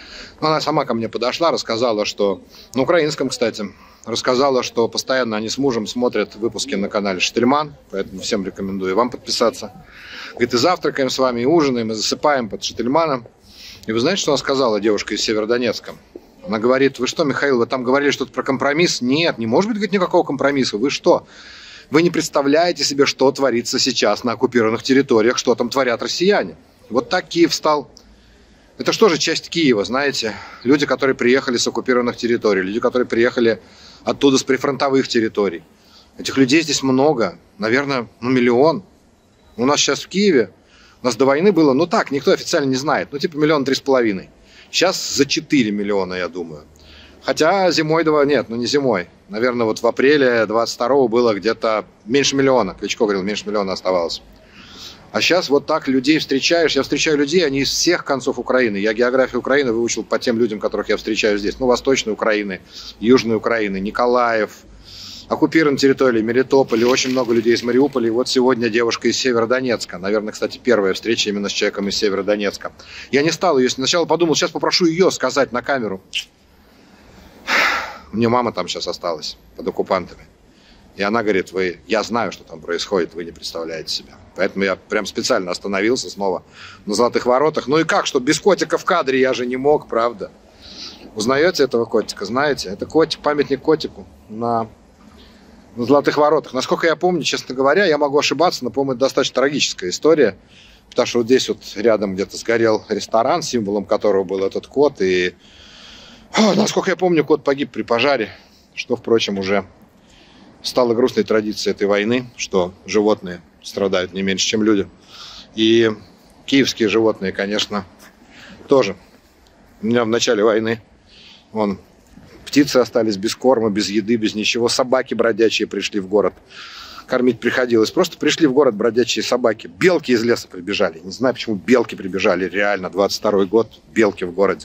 Она сама ко мне подошла, рассказала, что... На украинском, кстати. Рассказала, что постоянно они с мужем смотрят выпуски на канале Штельман, поэтому всем рекомендую вам подписаться. Говорит, и завтракаем с вами, и ужинаем, и засыпаем под Штельманом. И вы знаете, что она сказала, девушка из Северодонецка? Она говорит, вы что, Михаил, вы там говорили что-то про компромисс? Нет, не может быть, говорит, никакого компромисса. Вы что? Вы не представляете себе, что творится сейчас на оккупированных территориях, что там творят россияне. Вот так Киев стал. Это что же часть Киева, знаете? Люди, которые приехали с оккупированных территорий, люди, которые приехали оттуда с прифронтовых территорий. Этих людей здесь много, наверное, ну миллион. У нас сейчас в Киеве, у нас до войны было, ну так, никто официально не знает, ну типа миллион три с половиной. Сейчас за четыре миллиона, я думаю. Хотя зимой два, нет, ну не зимой. Наверное, вот в апреле двадцать второго было где-то меньше миллиона. Кличко говорил, меньше миллиона оставалось. А сейчас вот так людей встречаешь. Я встречаю людей, они из всех концов Украины. Я географию Украины выучил по тем людям, которых я встречаю здесь. Ну, Восточной Украины, Южной Украины, Николаев, оккупированной территории, Мелитополь, очень много людей из Мариуполя. И вот сегодня девушка из Северодонецка. Наверное, кстати, первая встреча именно с человеком из Северодонецка. Я не стал ее, сначала подумал, сейчас попрошу ее сказать на камеру. У нее мама там сейчас осталась под оккупантами. И она говорит, вы, я знаю, что там происходит, вы не представляете себя. Поэтому я прям специально остановился снова на Золотых Воротах. Ну и как, что без котика в кадре я же не мог, правда? Узнаете этого котика, знаете? Это котик, памятник котику на, на Золотых Воротах. Насколько я помню, честно говоря, я могу ошибаться, но, по-моему, это достаточно трагическая история. Потому что вот здесь вот рядом где-то сгорел ресторан, символом которого был этот кот. И, о, насколько я помню, кот погиб при пожаре, что, впрочем, уже... стала грустной традицией этой войны, что животные страдают не меньше, чем люди. И киевские животные, конечно, тоже. У меня в начале войны вон, птицы остались без корма, без еды, без ничего. Собаки бродячие пришли в город. Кормить приходилось. Просто пришли в город бродячие собаки. Белки из леса прибежали. Не знаю, почему белки прибежали. Реально, двадцать второй год, белки в городе.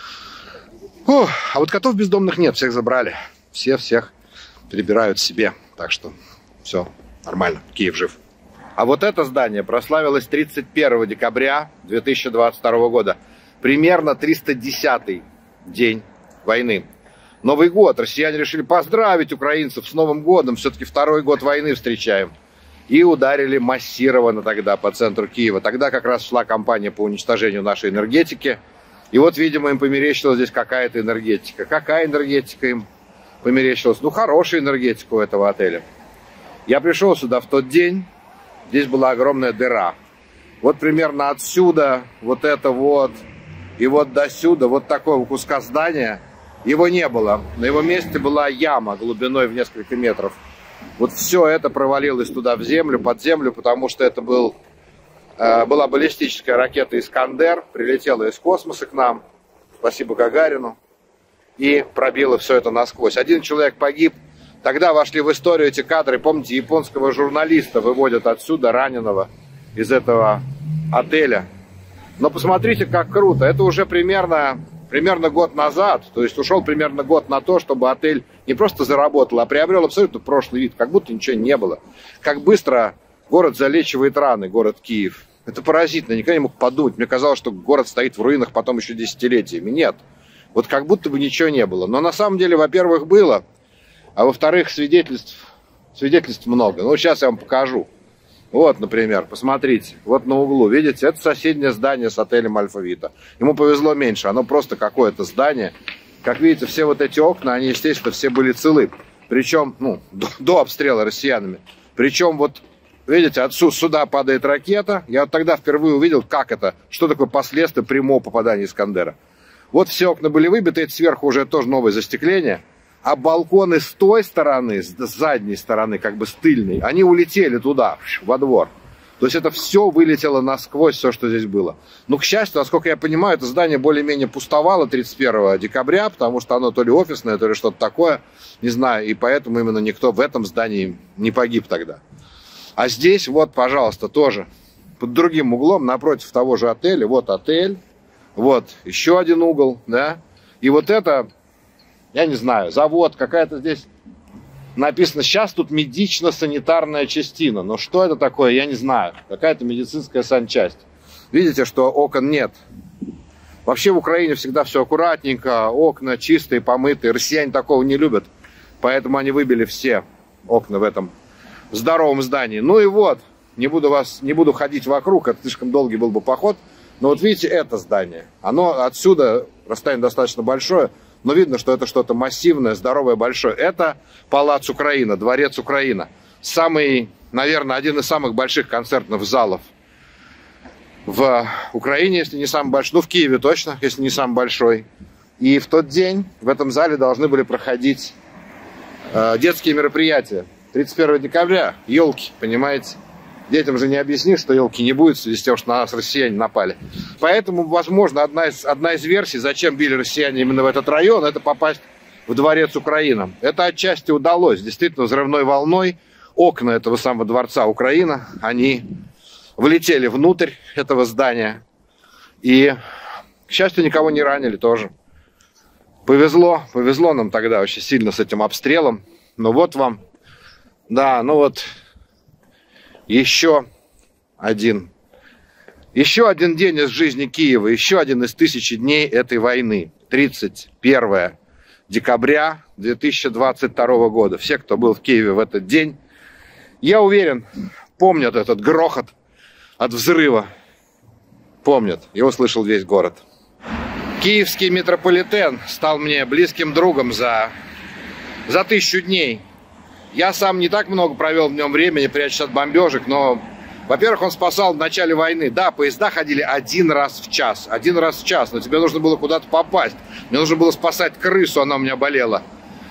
О, а вот котов бездомных нет, всех забрали. Все всех перебирают себе. Так что все нормально, Киев жив. А вот это здание прославилось тридцать первого декабря две тысячи двадцать второго года. Примерно триста десятый день войны. Новый год. Россияне решили поздравить украинцев с Новым годом. Все-таки второй год войны встречаем. И ударили массированно тогда по центру Киева. Тогда как раз шла кампания по уничтожению нашей энергетики. И вот, видимо, им померещилась здесь какая-то энергетика. Какая энергетика им померещилась? Ну, хорошая энергетика у этого отеля. Я пришел сюда в тот день. Здесь была огромная дыра. Вот примерно отсюда, вот это вот, и вот до сюда, вот такого куска здания, его не было. На его месте была яма глубиной в несколько метров. Вот все это провалилось туда в землю, под землю, потому что это был, э, была баллистическая ракета «Искандер», прилетела из космоса к нам, спасибо Гагарину, и пробила все это насквозь. Один человек погиб. Тогда вошли в историю эти кадры. Помните, японского журналиста выводят отсюда, раненого, из этого отеля. Но посмотрите, как круто. Это уже примерно примерно год назад, то есть ушел примерно год на то, чтобы отель не просто заработал, а приобрел абсолютно прошлый вид, как будто ничего не было. Как быстро город залечивает раны, город Киев. Это поразительно, никогда не мог подумать. Мне казалось, что город стоит в руинах потом еще десятилетиями. Нет, вот как будто бы ничего не было. Но на самом деле, во-первых, было, а во-вторых, свидетельств, свидетельств много. Ну, сейчас я вам покажу. Вот, например, посмотрите, вот на углу, видите, это соседнее здание с отелем Альфа-Вита. Ему повезло меньше, оно просто какое-то здание. Как видите, все вот эти окна, они, естественно, все были целы. Причем, ну, до, до обстрела россиянами. Причем, вот, видите, отсюда сюда падает ракета. Я вот тогда впервые увидел, как это, что такое последствия прямого попадания Искандера. Вот все окна были выбиты, это сверху уже тоже новое застекление. А балконы с той стороны, с задней стороны, как бы с тыльной, они улетели туда, во двор. То есть это все вылетело насквозь, все, что здесь было. Но, к счастью, насколько я понимаю, это здание более-менее пустовало тридцать первого декабря, потому что оно то ли офисное, то ли что-то такое, не знаю, и поэтому именно никто в этом здании не погиб тогда. А здесь, вот, пожалуйста, тоже под другим углом, напротив того же отеля, вот отель, вот еще один угол, да, и вот это... Я не знаю, завод, какая-то здесь написано, сейчас тут медично-санитарная частина. Но что это такое, я не знаю. Какая-то медицинская санчасть. Видите, что окон нет. Вообще в Украине всегда все аккуратненько, окна чистые, помытые. Россияне такого не любят, поэтому они выбили все окна в этом здоровом здании. Ну и вот, не буду, вас, не буду ходить вокруг, это слишком долгий был бы поход. Но вот видите, это здание, оно отсюда, расстояние достаточно большое, но видно, что это что-то массивное, здоровое, большое. Это Палац Украина, Дворец Украина. Самый, наверное, один из самых больших концертных залов в Украине, если не самый большой. Ну, в Киеве точно, если не самый большой. И в тот день в этом зале должны были проходить э, детские мероприятия. тридцать первого декабря, елки, понимаете? Детям же не объяснишь, что елки не будет в связи с тем, что на нас россияне напали. Поэтому, возможно, одна из, одна из версий, зачем били россияне именно в этот район, это попасть в Дворец Украина. Это отчасти удалось. Действительно, взрывной волной окна этого самого Дворца Украина, они влетели внутрь этого здания. И, к счастью, никого не ранили тоже. Повезло, повезло нам тогда очень сильно с этим обстрелом. Но вот вам, да, ну вот... Еще один, еще один день из жизни Киева, еще один из тысячи дней этой войны. тридцать первого декабря две тысячи двадцать второго года. Все, кто был в Киеве в этот день, я уверен, помнят этот грохот от взрыва. Помнят, его слышал весь город. Киевский метрополитен стал мне близким другом за, за тысячу дней. Я сам не так много провел в нем времени, прячась от бомбежек, но, во-первых, он спасал в начале войны. Да, поезда ходили один раз в час, один раз в час, но тебе нужно было куда-то попасть. Мне нужно было спасать крысу, она у меня болела.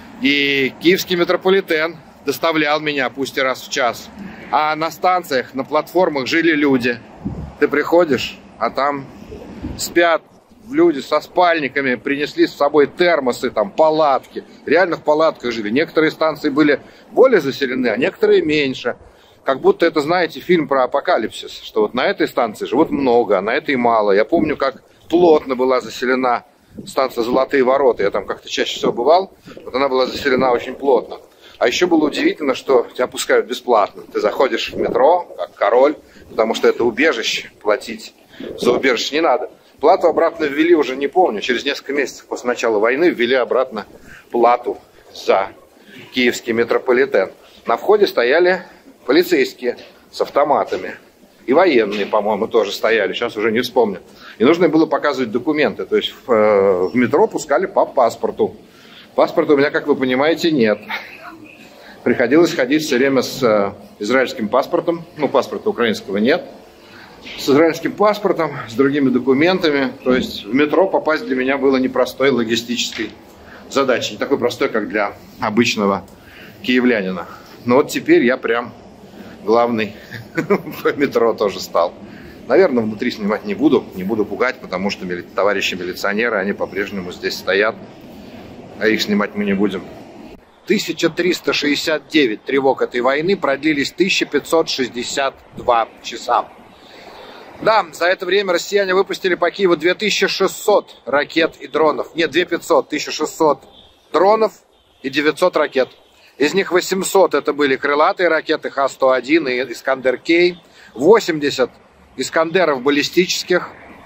И киевский метрополитен доставлял меня, пусть и раз в час. А на станциях, на платформах жили люди. Ты приходишь, а там спят люди со спальниками, принесли с собой термосы, там, палатки. Реально в палатках жили. Некоторые станции были более заселены, а некоторые меньше. Как будто это, знаете, фильм про апокалипсис, что вот на этой станции живут много, а на этой мало. Я помню, как плотно была заселена станция «Золотые ворота». Я там как-то чаще всего бывал. Вот она была заселена очень плотно. А еще было удивительно, что тебя пускают бесплатно. Ты заходишь в метро, как король, потому что это убежище. Платить за убежище не надо. Плату обратно ввели, уже не помню, через несколько месяцев после начала войны ввели обратно плату за киевский метрополитен. На входе стояли полицейские с автоматами. И военные, по-моему, тоже стояли, сейчас уже не вспомню. И нужно было показывать документы. То есть в, в метро пускали по паспорту. Паспорта у меня, как вы понимаете, нет. Приходилось ходить все время с э, израильским паспортом. Ну, паспорта украинского нет. С израильским паспортом, с другими документами. То есть в метро попасть для меня было непростой логистической задачей. Не такой простой, как для обычного киевлянина. Но вот теперь я прям главный в метро тоже стал. Наверное, внутри снимать не буду. Не буду пугать, потому что мили... товарищи милиционеры, они по-прежнему здесь стоят. А их снимать мы не будем. тысяча триста шестьдесят девять тревог этой войны продлились тысяча пятьсот шестьдесят два часа. Да, за это время россияне выпустили по Киеву две тысячи шестьсот ракет и дронов. Нет, две тысячи пятьсот, тысяча шестьсот дронов и девятьсот ракет. Из них восемьсот это были крылатые ракеты Х сто один и Искандер-К, восемьдесят Искандеров баллистических,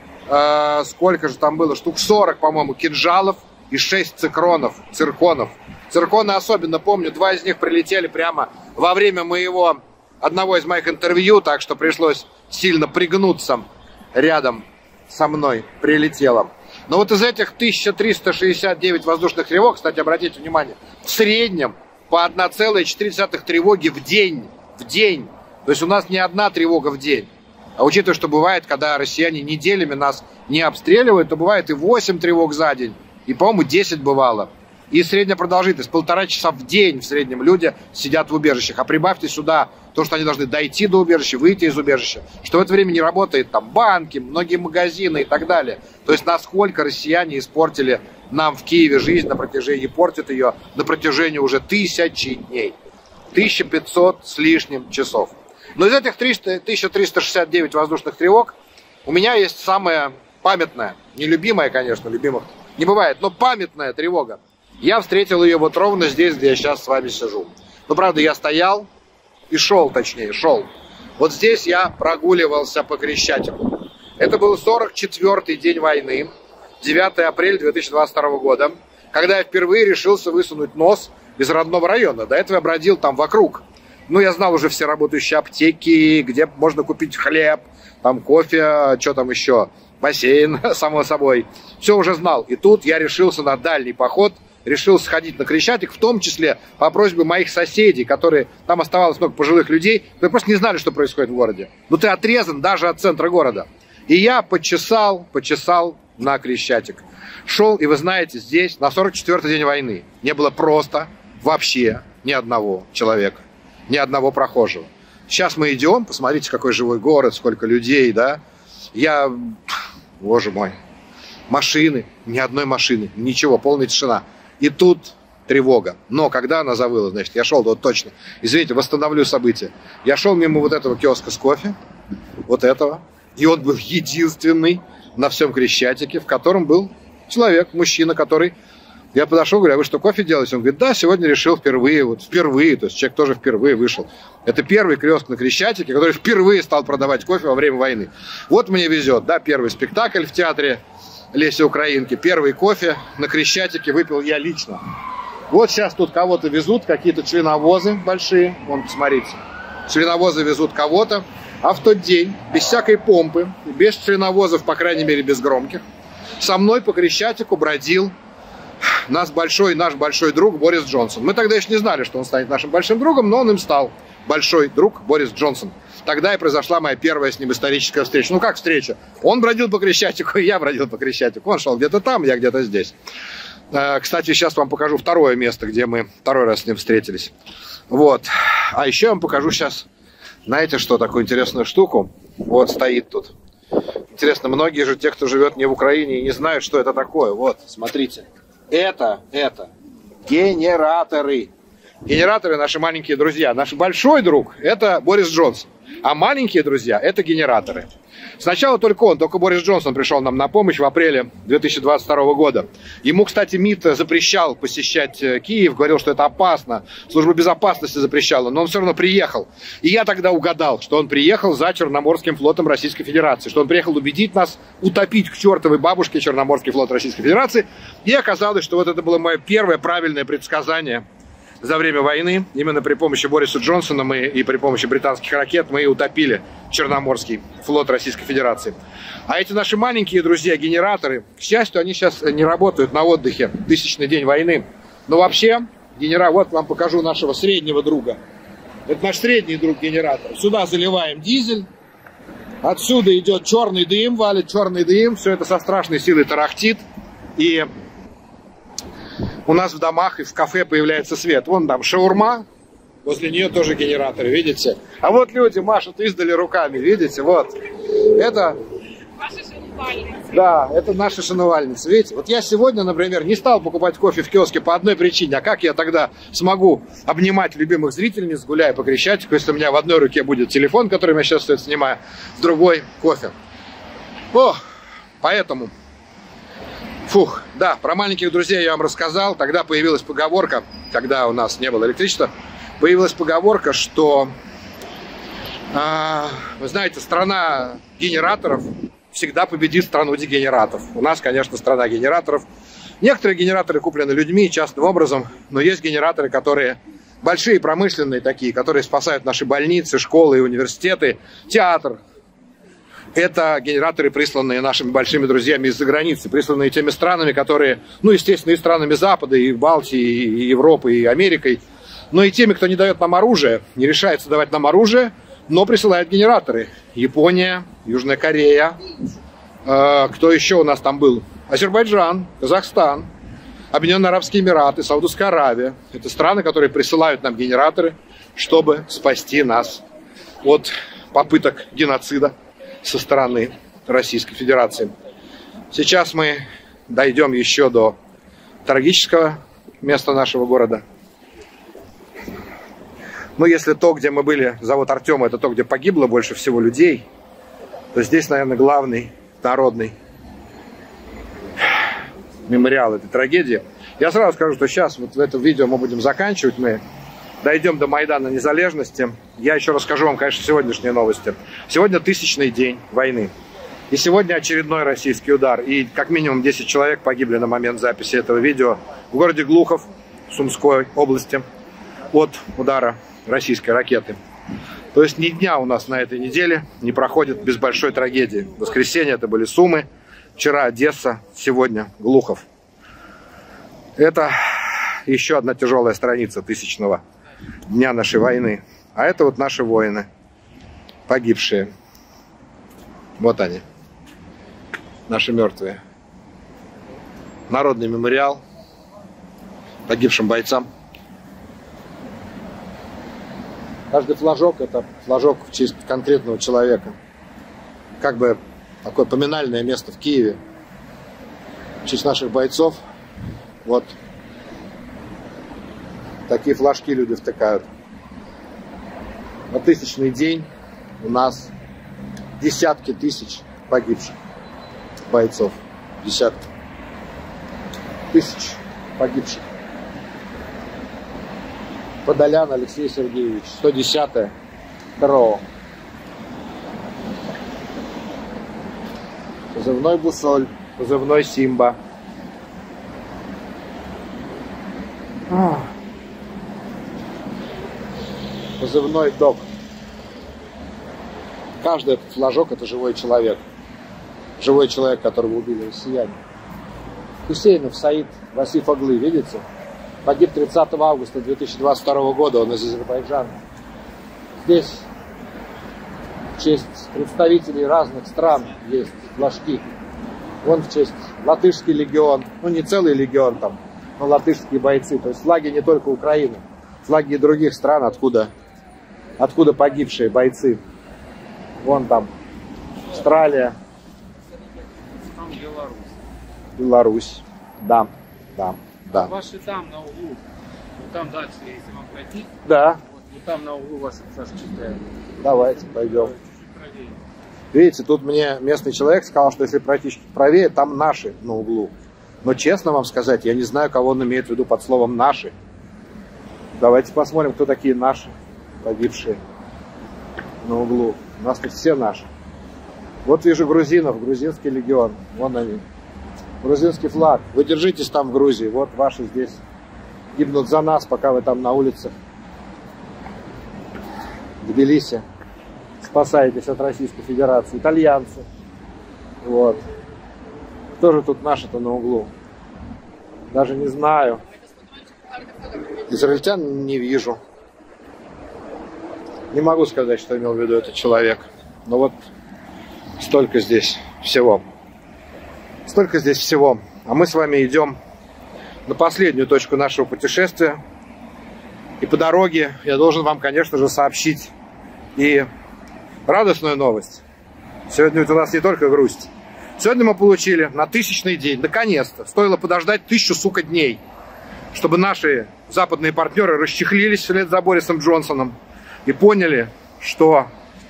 э, сколько же там было, штук сорок, по-моему, кинжалов и шесть цикронов, цирконов. Цирконы особенно помню, два из них прилетели прямо во время моего, одного из моих интервью, так что пришлось сильно пригнуться рядом со мной, прилетело. Но вот из этих тысяча триста шестьдесят девять воздушных тревог, кстати, обратите внимание, в среднем по одна целая четыре десятых тревоги в день, в день. То есть у нас не одна тревога в день. А учитывая, что бывает, когда россияне неделями нас не обстреливают, то бывает и восемь тревог за день, и, по-моему, десять бывало. И средняя продолжительность, полтора часа в день в среднем люди сидят в убежищах. А прибавьте сюда то, что они должны дойти до убежища, выйти из убежища, что в это время не работает там банки, многие магазины и так далее. То есть насколько россияне испортили нам в Киеве жизнь на протяжении, и портят ее на протяжении уже тысячи дней. тысяча пятьсот с лишним часов. Но из этих тысяча триста шестьдесят девять воздушных тревог у меня есть самая памятная, нелюбимая, конечно, любимых не бывает, но памятная тревога. Я встретил ее вот ровно здесь, где я сейчас с вами сижу. Ну, правда, я стоял и шел, точнее, шел. Вот здесь я прогуливался по Крещатику. Это был сорок четвёртый день войны, девятое апреля две тысячи двадцать второго года, когда я впервые решился высунуть нос из родного района. До этого я бродил там вокруг. Ну, я знал уже все работающие аптеки, где можно купить хлеб, там кофе, что там еще, бассейн, само собой. Все уже знал. И тут я решился на дальний поход, решил сходить на Крещатик, в том числе по просьбе моих соседей, которые, там оставалось много пожилых людей, которые просто не знали, что происходит в городе. Ну, ты отрезан даже от центра города. И я почесал, почесал на Крещатик. Шел, и вы знаете, здесь на сорок четвёртый день войны не было просто вообще ни одного человека, ни одного прохожего. Сейчас мы идем, посмотрите, какой живой город, сколько людей, да. Я, боже мой, машины, ни одной машины, ничего, полная тишина. И тут тревога. Но когда она завыла, значит, я шел, вот точно, извините, восстановлю события. Я шел мимо вот этого киоска с кофе, вот этого, и он был единственный на всем Крещатике, в котором был человек, мужчина, который... Я подошел, говорю, а вы что, кофе делаете? Он говорит, да, сегодня решил впервые, вот впервые, то есть человек тоже впервые вышел. Это первый киоск на Крещатике, который впервые стал продавать кофе во время войны. Вот мне везет, да, первый спектакль в театре Леси Украинки, первый кофе на Крещатике выпил я лично. Вот сейчас тут кого-то везут, какие-то членовозы большие, вон, посмотрите, членовозы везут кого-то, а в тот день, без всякой помпы, без членовозов, по крайней мере, без громких, со мной по Крещатику бродил наш большой, наш большой друг Борис Джонсон. Мы тогда еще не знали, что он станет нашим большим другом, но он им стал. Большой друг Борис Джонсон. Тогда и произошла моя первая с ним историческая встреча. Ну как встреча? Он бродил по Крещатику, и я бродил по Крещатику. Он шел где-то там, я где-то здесь. Кстати, сейчас вам покажу второе место, где мы второй раз с ним встретились. Вот. А еще я вам покажу сейчас, знаете что, такую интересную штуку. Вот стоит тут. Интересно, многие же те, кто живет не в Украине и не знают, что это такое. Вот, смотрите. Это, это генераторы. Генераторы наши маленькие друзья. Наш большой друг – это Борис Джонсон. А маленькие друзья – это генераторы. Сначала только он, только Борис Джонсон пришел нам на помощь в апреле две тысячи двадцать второго года. Ему, кстати, МИД запрещал посещать Киев, говорил, что это опасно. Служба безопасности запрещала, но он все равно приехал. И я тогда угадал, что он приехал за Черноморским флотом Российской Федерации, что он приехал убедить нас утопить к чертовой бабушке Черноморский флот Российской Федерации. И оказалось, что вот это было мое первое правильное предсказание за время войны. Именно при помощи Бориса Джонсона мы и при помощи британских ракет мы и утопили Черноморский флот Российской Федерации. А эти наши маленькие друзья, генераторы, к счастью, они сейчас не работают на отдыхе, тысячный день войны. Но вообще, генератор, вот вам покажу нашего среднего друга. Это наш средний друг генератор. Сюда заливаем дизель. Отсюда идет черный дым, валит черный дым. Все это со страшной силой тарахтит. И у нас в домах и в кафе появляется свет. Вон там шаурма, возле нее тоже генераторы, видите? А вот люди машут издали руками, видите? Вот. Это шиновальницы. Да, это наши шиновальницы. Видите, вот я сегодня, например, не стал покупать кофе в киоске по одной причине. А как я тогда смогу обнимать любимых зрительниц, гуляя по Крещатику, если у меня в одной руке будет телефон, которым я сейчас стоит снимаю, в другой кофе. О, поэтому... Фух, да, про маленьких друзей я вам рассказал. Тогда появилась поговорка, когда у нас не было электричества, появилась поговорка, что, э, вы знаете, страна генераторов всегда победит страну дегенератов. У нас, конечно, страна генераторов. Некоторые генераторы куплены людьми частным образом, но есть генераторы, которые большие, промышленные такие, которые спасают наши больницы, школы и университеты, театр. Это генераторы, присланные нашими большими друзьями из-за границы, присланные теми странами, которые, ну, естественно, и странами Запада, и Балтии, и Европы, и Америкой, но и теми, кто не дает нам оружие, не решается давать нам оружие, но присылает генераторы. Япония, Южная Корея, э, кто еще у нас там был? Азербайджан, Казахстан, Объединенные Арабские Эмираты, Саудовская Аравия. Это страны, которые присылают нам генераторы, чтобы спасти нас от попыток геноцида со стороны Российской Федерации. Сейчас мы дойдем еще до трагического места нашего города. Но если то, где мы были, завод Артема, это то, где погибло больше всего людей, то здесь, наверное, главный народный мемориал этой трагедии. Я сразу скажу, что сейчас вот в этом видео мы будем заканчивать. Мы дойдем до Майдана Незалежности. Я еще расскажу вам, конечно, сегодняшние новости. Сегодня тысячный день войны. И сегодня очередной российский удар. И как минимум десять человек погибли на момент записи этого видео в городе Глухов, в Сумской области, от удара российской ракеты. То есть ни дня у нас на этой неделе не проходит без большой трагедии. В воскресенье это были Сумы, вчера Одесса, сегодня Глухов. Это еще одна тяжелая страница тысячного дня нашей войны. А это вот наши воины, погибшие. Вот они, наши мертвые. Народный мемориал погибшим бойцам. Каждый флажок — это флажок в честь конкретного человека. Как бы такое поминальное место в Киеве в честь наших бойцов. Вот такие флажки люди втыкают. На тысячный день у нас десятки тысяч погибших бойцов. Десятки тысяч погибших. Подолян Алексей Сергеевич, сто десятая ТРО. Позывной Бусоль, позывной Симба. Позывной Док. Каждый этот флажок — это живой человек. Живой человек, которого убили россияне. Хусейнов Саид Васиф Оглы, видите? Погиб тридцатого августа две тысячи двадцать второго года, он из Азербайджана. Здесь в честь представителей разных стран есть флажки. Вон в честь латышский легион, ну не целый легион там, но латышские бойцы. То есть флаги не только Украины, флаги и других стран, откуда, откуда погибшие бойцы. Вон там Австралия. Там Беларусь. Беларусь, да, да, да. Ваши там на углу, вот там дальше, если вам пройти, Да, вот, вот там на углу ваши флажки стоят. давайте пойдем. Чуть правее. Видите, тут мне местный человек сказал, что если пройти чуть правее, там наши на углу. Но честно вам сказать, я не знаю, кого он имеет в виду под словом «наши». Давайте посмотрим, кто такие наши, погибшие на углу. У нас тут все наши. Вот вижу грузинов, грузинский легион. Вон они. Грузинский флаг. Вы держитесь там в Грузии. Вот ваши здесь гибнут за нас, пока вы там на улицах в Тбилиси спасаетесь от Российской Федерации. Итальянцы. Вот. Кто же тут наши-то на углу? Даже не знаю. Израильтян не вижу. Не могу сказать, что имел в виду этот человек. Но вот столько здесь всего. Столько здесь всего. А мы с вами идем на последнюю точку нашего путешествия. И по дороге я должен вам, конечно же, сообщить и радостную новость. Сегодня ведь у нас не только грусть. Сегодня мы получили на тысячный день, наконец-то, стоило подождать тысячу, сука, дней, чтобы наши западные партнеры расчехлились вслед за Борисом Джонсоном и поняли, что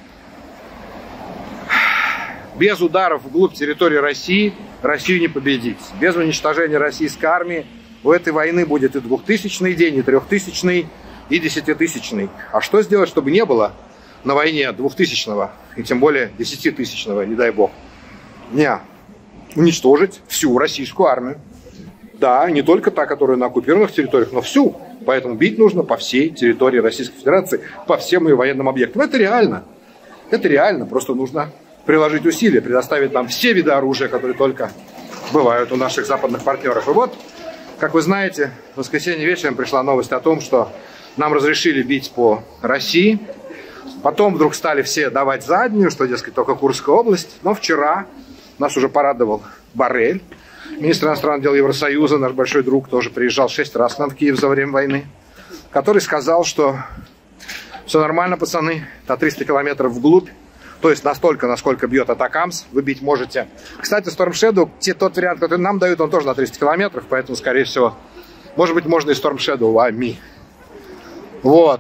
без ударов вглубь территории России Россию не победить. Без уничтожения российской армии у этой войны будет и двухтысячный день, и трехтысячный, и десятитысячный. А что сделать, чтобы не было на войне двухтысячного, и тем более десятитысячного, не дай бог? Не, уничтожить всю российскую армию. Да, не только та, которая на оккупированных территориях, но всю. Поэтому бить нужно по всей территории Российской Федерации, по всем ее военным объектам. Это реально. Это реально. Просто нужно приложить усилия, предоставить нам все виды оружия, которые только бывают у наших западных партнеров. И вот, как вы знаете, в воскресенье вечером пришла новость о том, что нам разрешили бить по России. Потом вдруг стали все давать заднюю, что, дескать, только Курская область. Но вчера нас уже порадовал Боррель, министр иностранных дел Евросоюза, наш большой друг, тоже приезжал шесть раз нам в Киев за время войны, который сказал, что все нормально, пацаны, на триста километров вглубь, то есть настолько, насколько бьет Атакамс, вы бить можете. Кстати, Storm Shadow, те, тот вариант, который нам дают, он тоже на триста километров, поэтому, скорее всего, может быть, можно и Storm Shadow вами. Вот.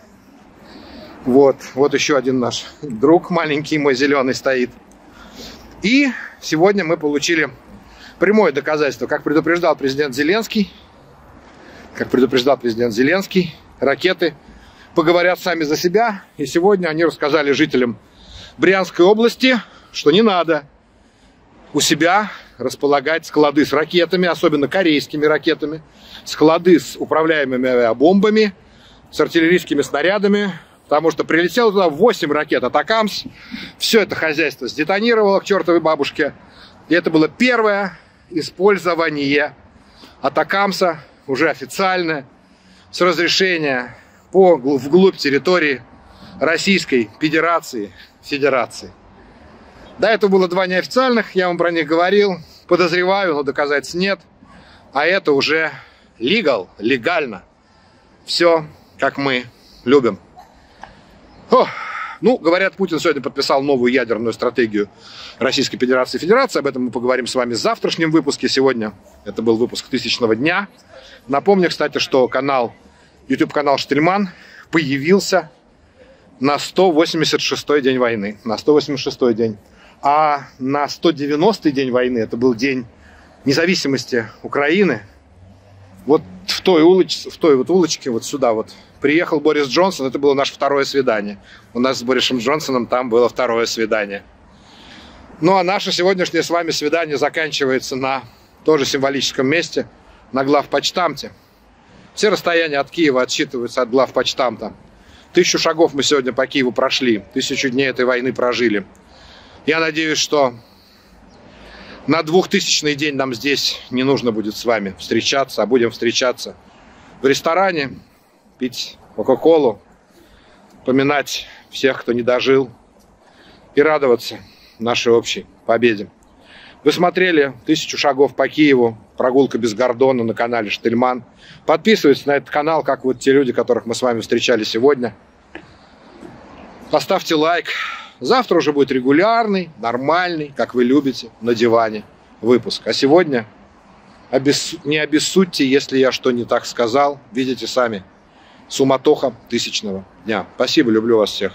Вот. Вот еще один наш друг маленький, мой зеленый, стоит. И сегодня мы получили прямое доказательство, как предупреждал президент Зеленский, как предупреждал президент Зеленский, ракеты поговорят сами за себя. И сегодня они рассказали жителям Брянской области, что не надо у себя располагать склады с ракетами, особенно корейскими ракетами, склады с управляемыми авиабомбами, с артиллерийскими снарядами, потому что прилетело туда восемь ракет Атакамс, все это хозяйство сдетонировало к чертовой бабушке, и это было первое использование Атакамса, уже официальное, с разрешения по вглубь территории Российской Федерации. Федерации. До этого было два неофициальных, я вам про них говорил, подозреваю, но доказательств нет, а это уже legal, легально. Все, как мы любим. О, ну, говорят, Путин сегодня подписал новую ядерную стратегию Российской Федерации и Федерации. Об этом мы поговорим с вами в завтрашнем выпуске. Сегодня это был выпуск тысячного дня. Напомню, кстати, что канал, YouTube-канал Штельман появился на сто восемьдесят шестой день войны. На сто восемьдесят шестой день. А на сто девяностый день войны, это был день независимости Украины, вот в той, улоч, в той вот улочке, вот сюда вот, приехал Борис Джонсон, это было наше второе свидание. У нас с Борисом Джонсоном там было второе свидание. Ну а наше сегодняшнее с вами свидание заканчивается на тоже символическом месте, на главпочтамте. Все расстояния от Киева отсчитываются от главпочтамта. Тысячу шагов мы сегодня по Киеву прошли, тысячу дней этой войны прожили. Я надеюсь, что на двухтысячный день нам здесь не нужно будет с вами встречаться, а будем встречаться в ресторане, пить кока-колу, поминать всех, кто не дожил, и радоваться нашей общей победе. Вы смотрели «Тысячу шагов по Киеву», прогулка без Гордона на канале Штельман. Подписывайтесь на этот канал, как вот те люди, которых мы с вами встречали сегодня. Поставьте лайк. Завтра уже будет регулярный, нормальный, как вы любите, на диване выпуск. А сегодня обес... не обессудьте, если я что не так сказал. Видите сами. Суматоха тысячного дня. Спасибо, люблю вас всех.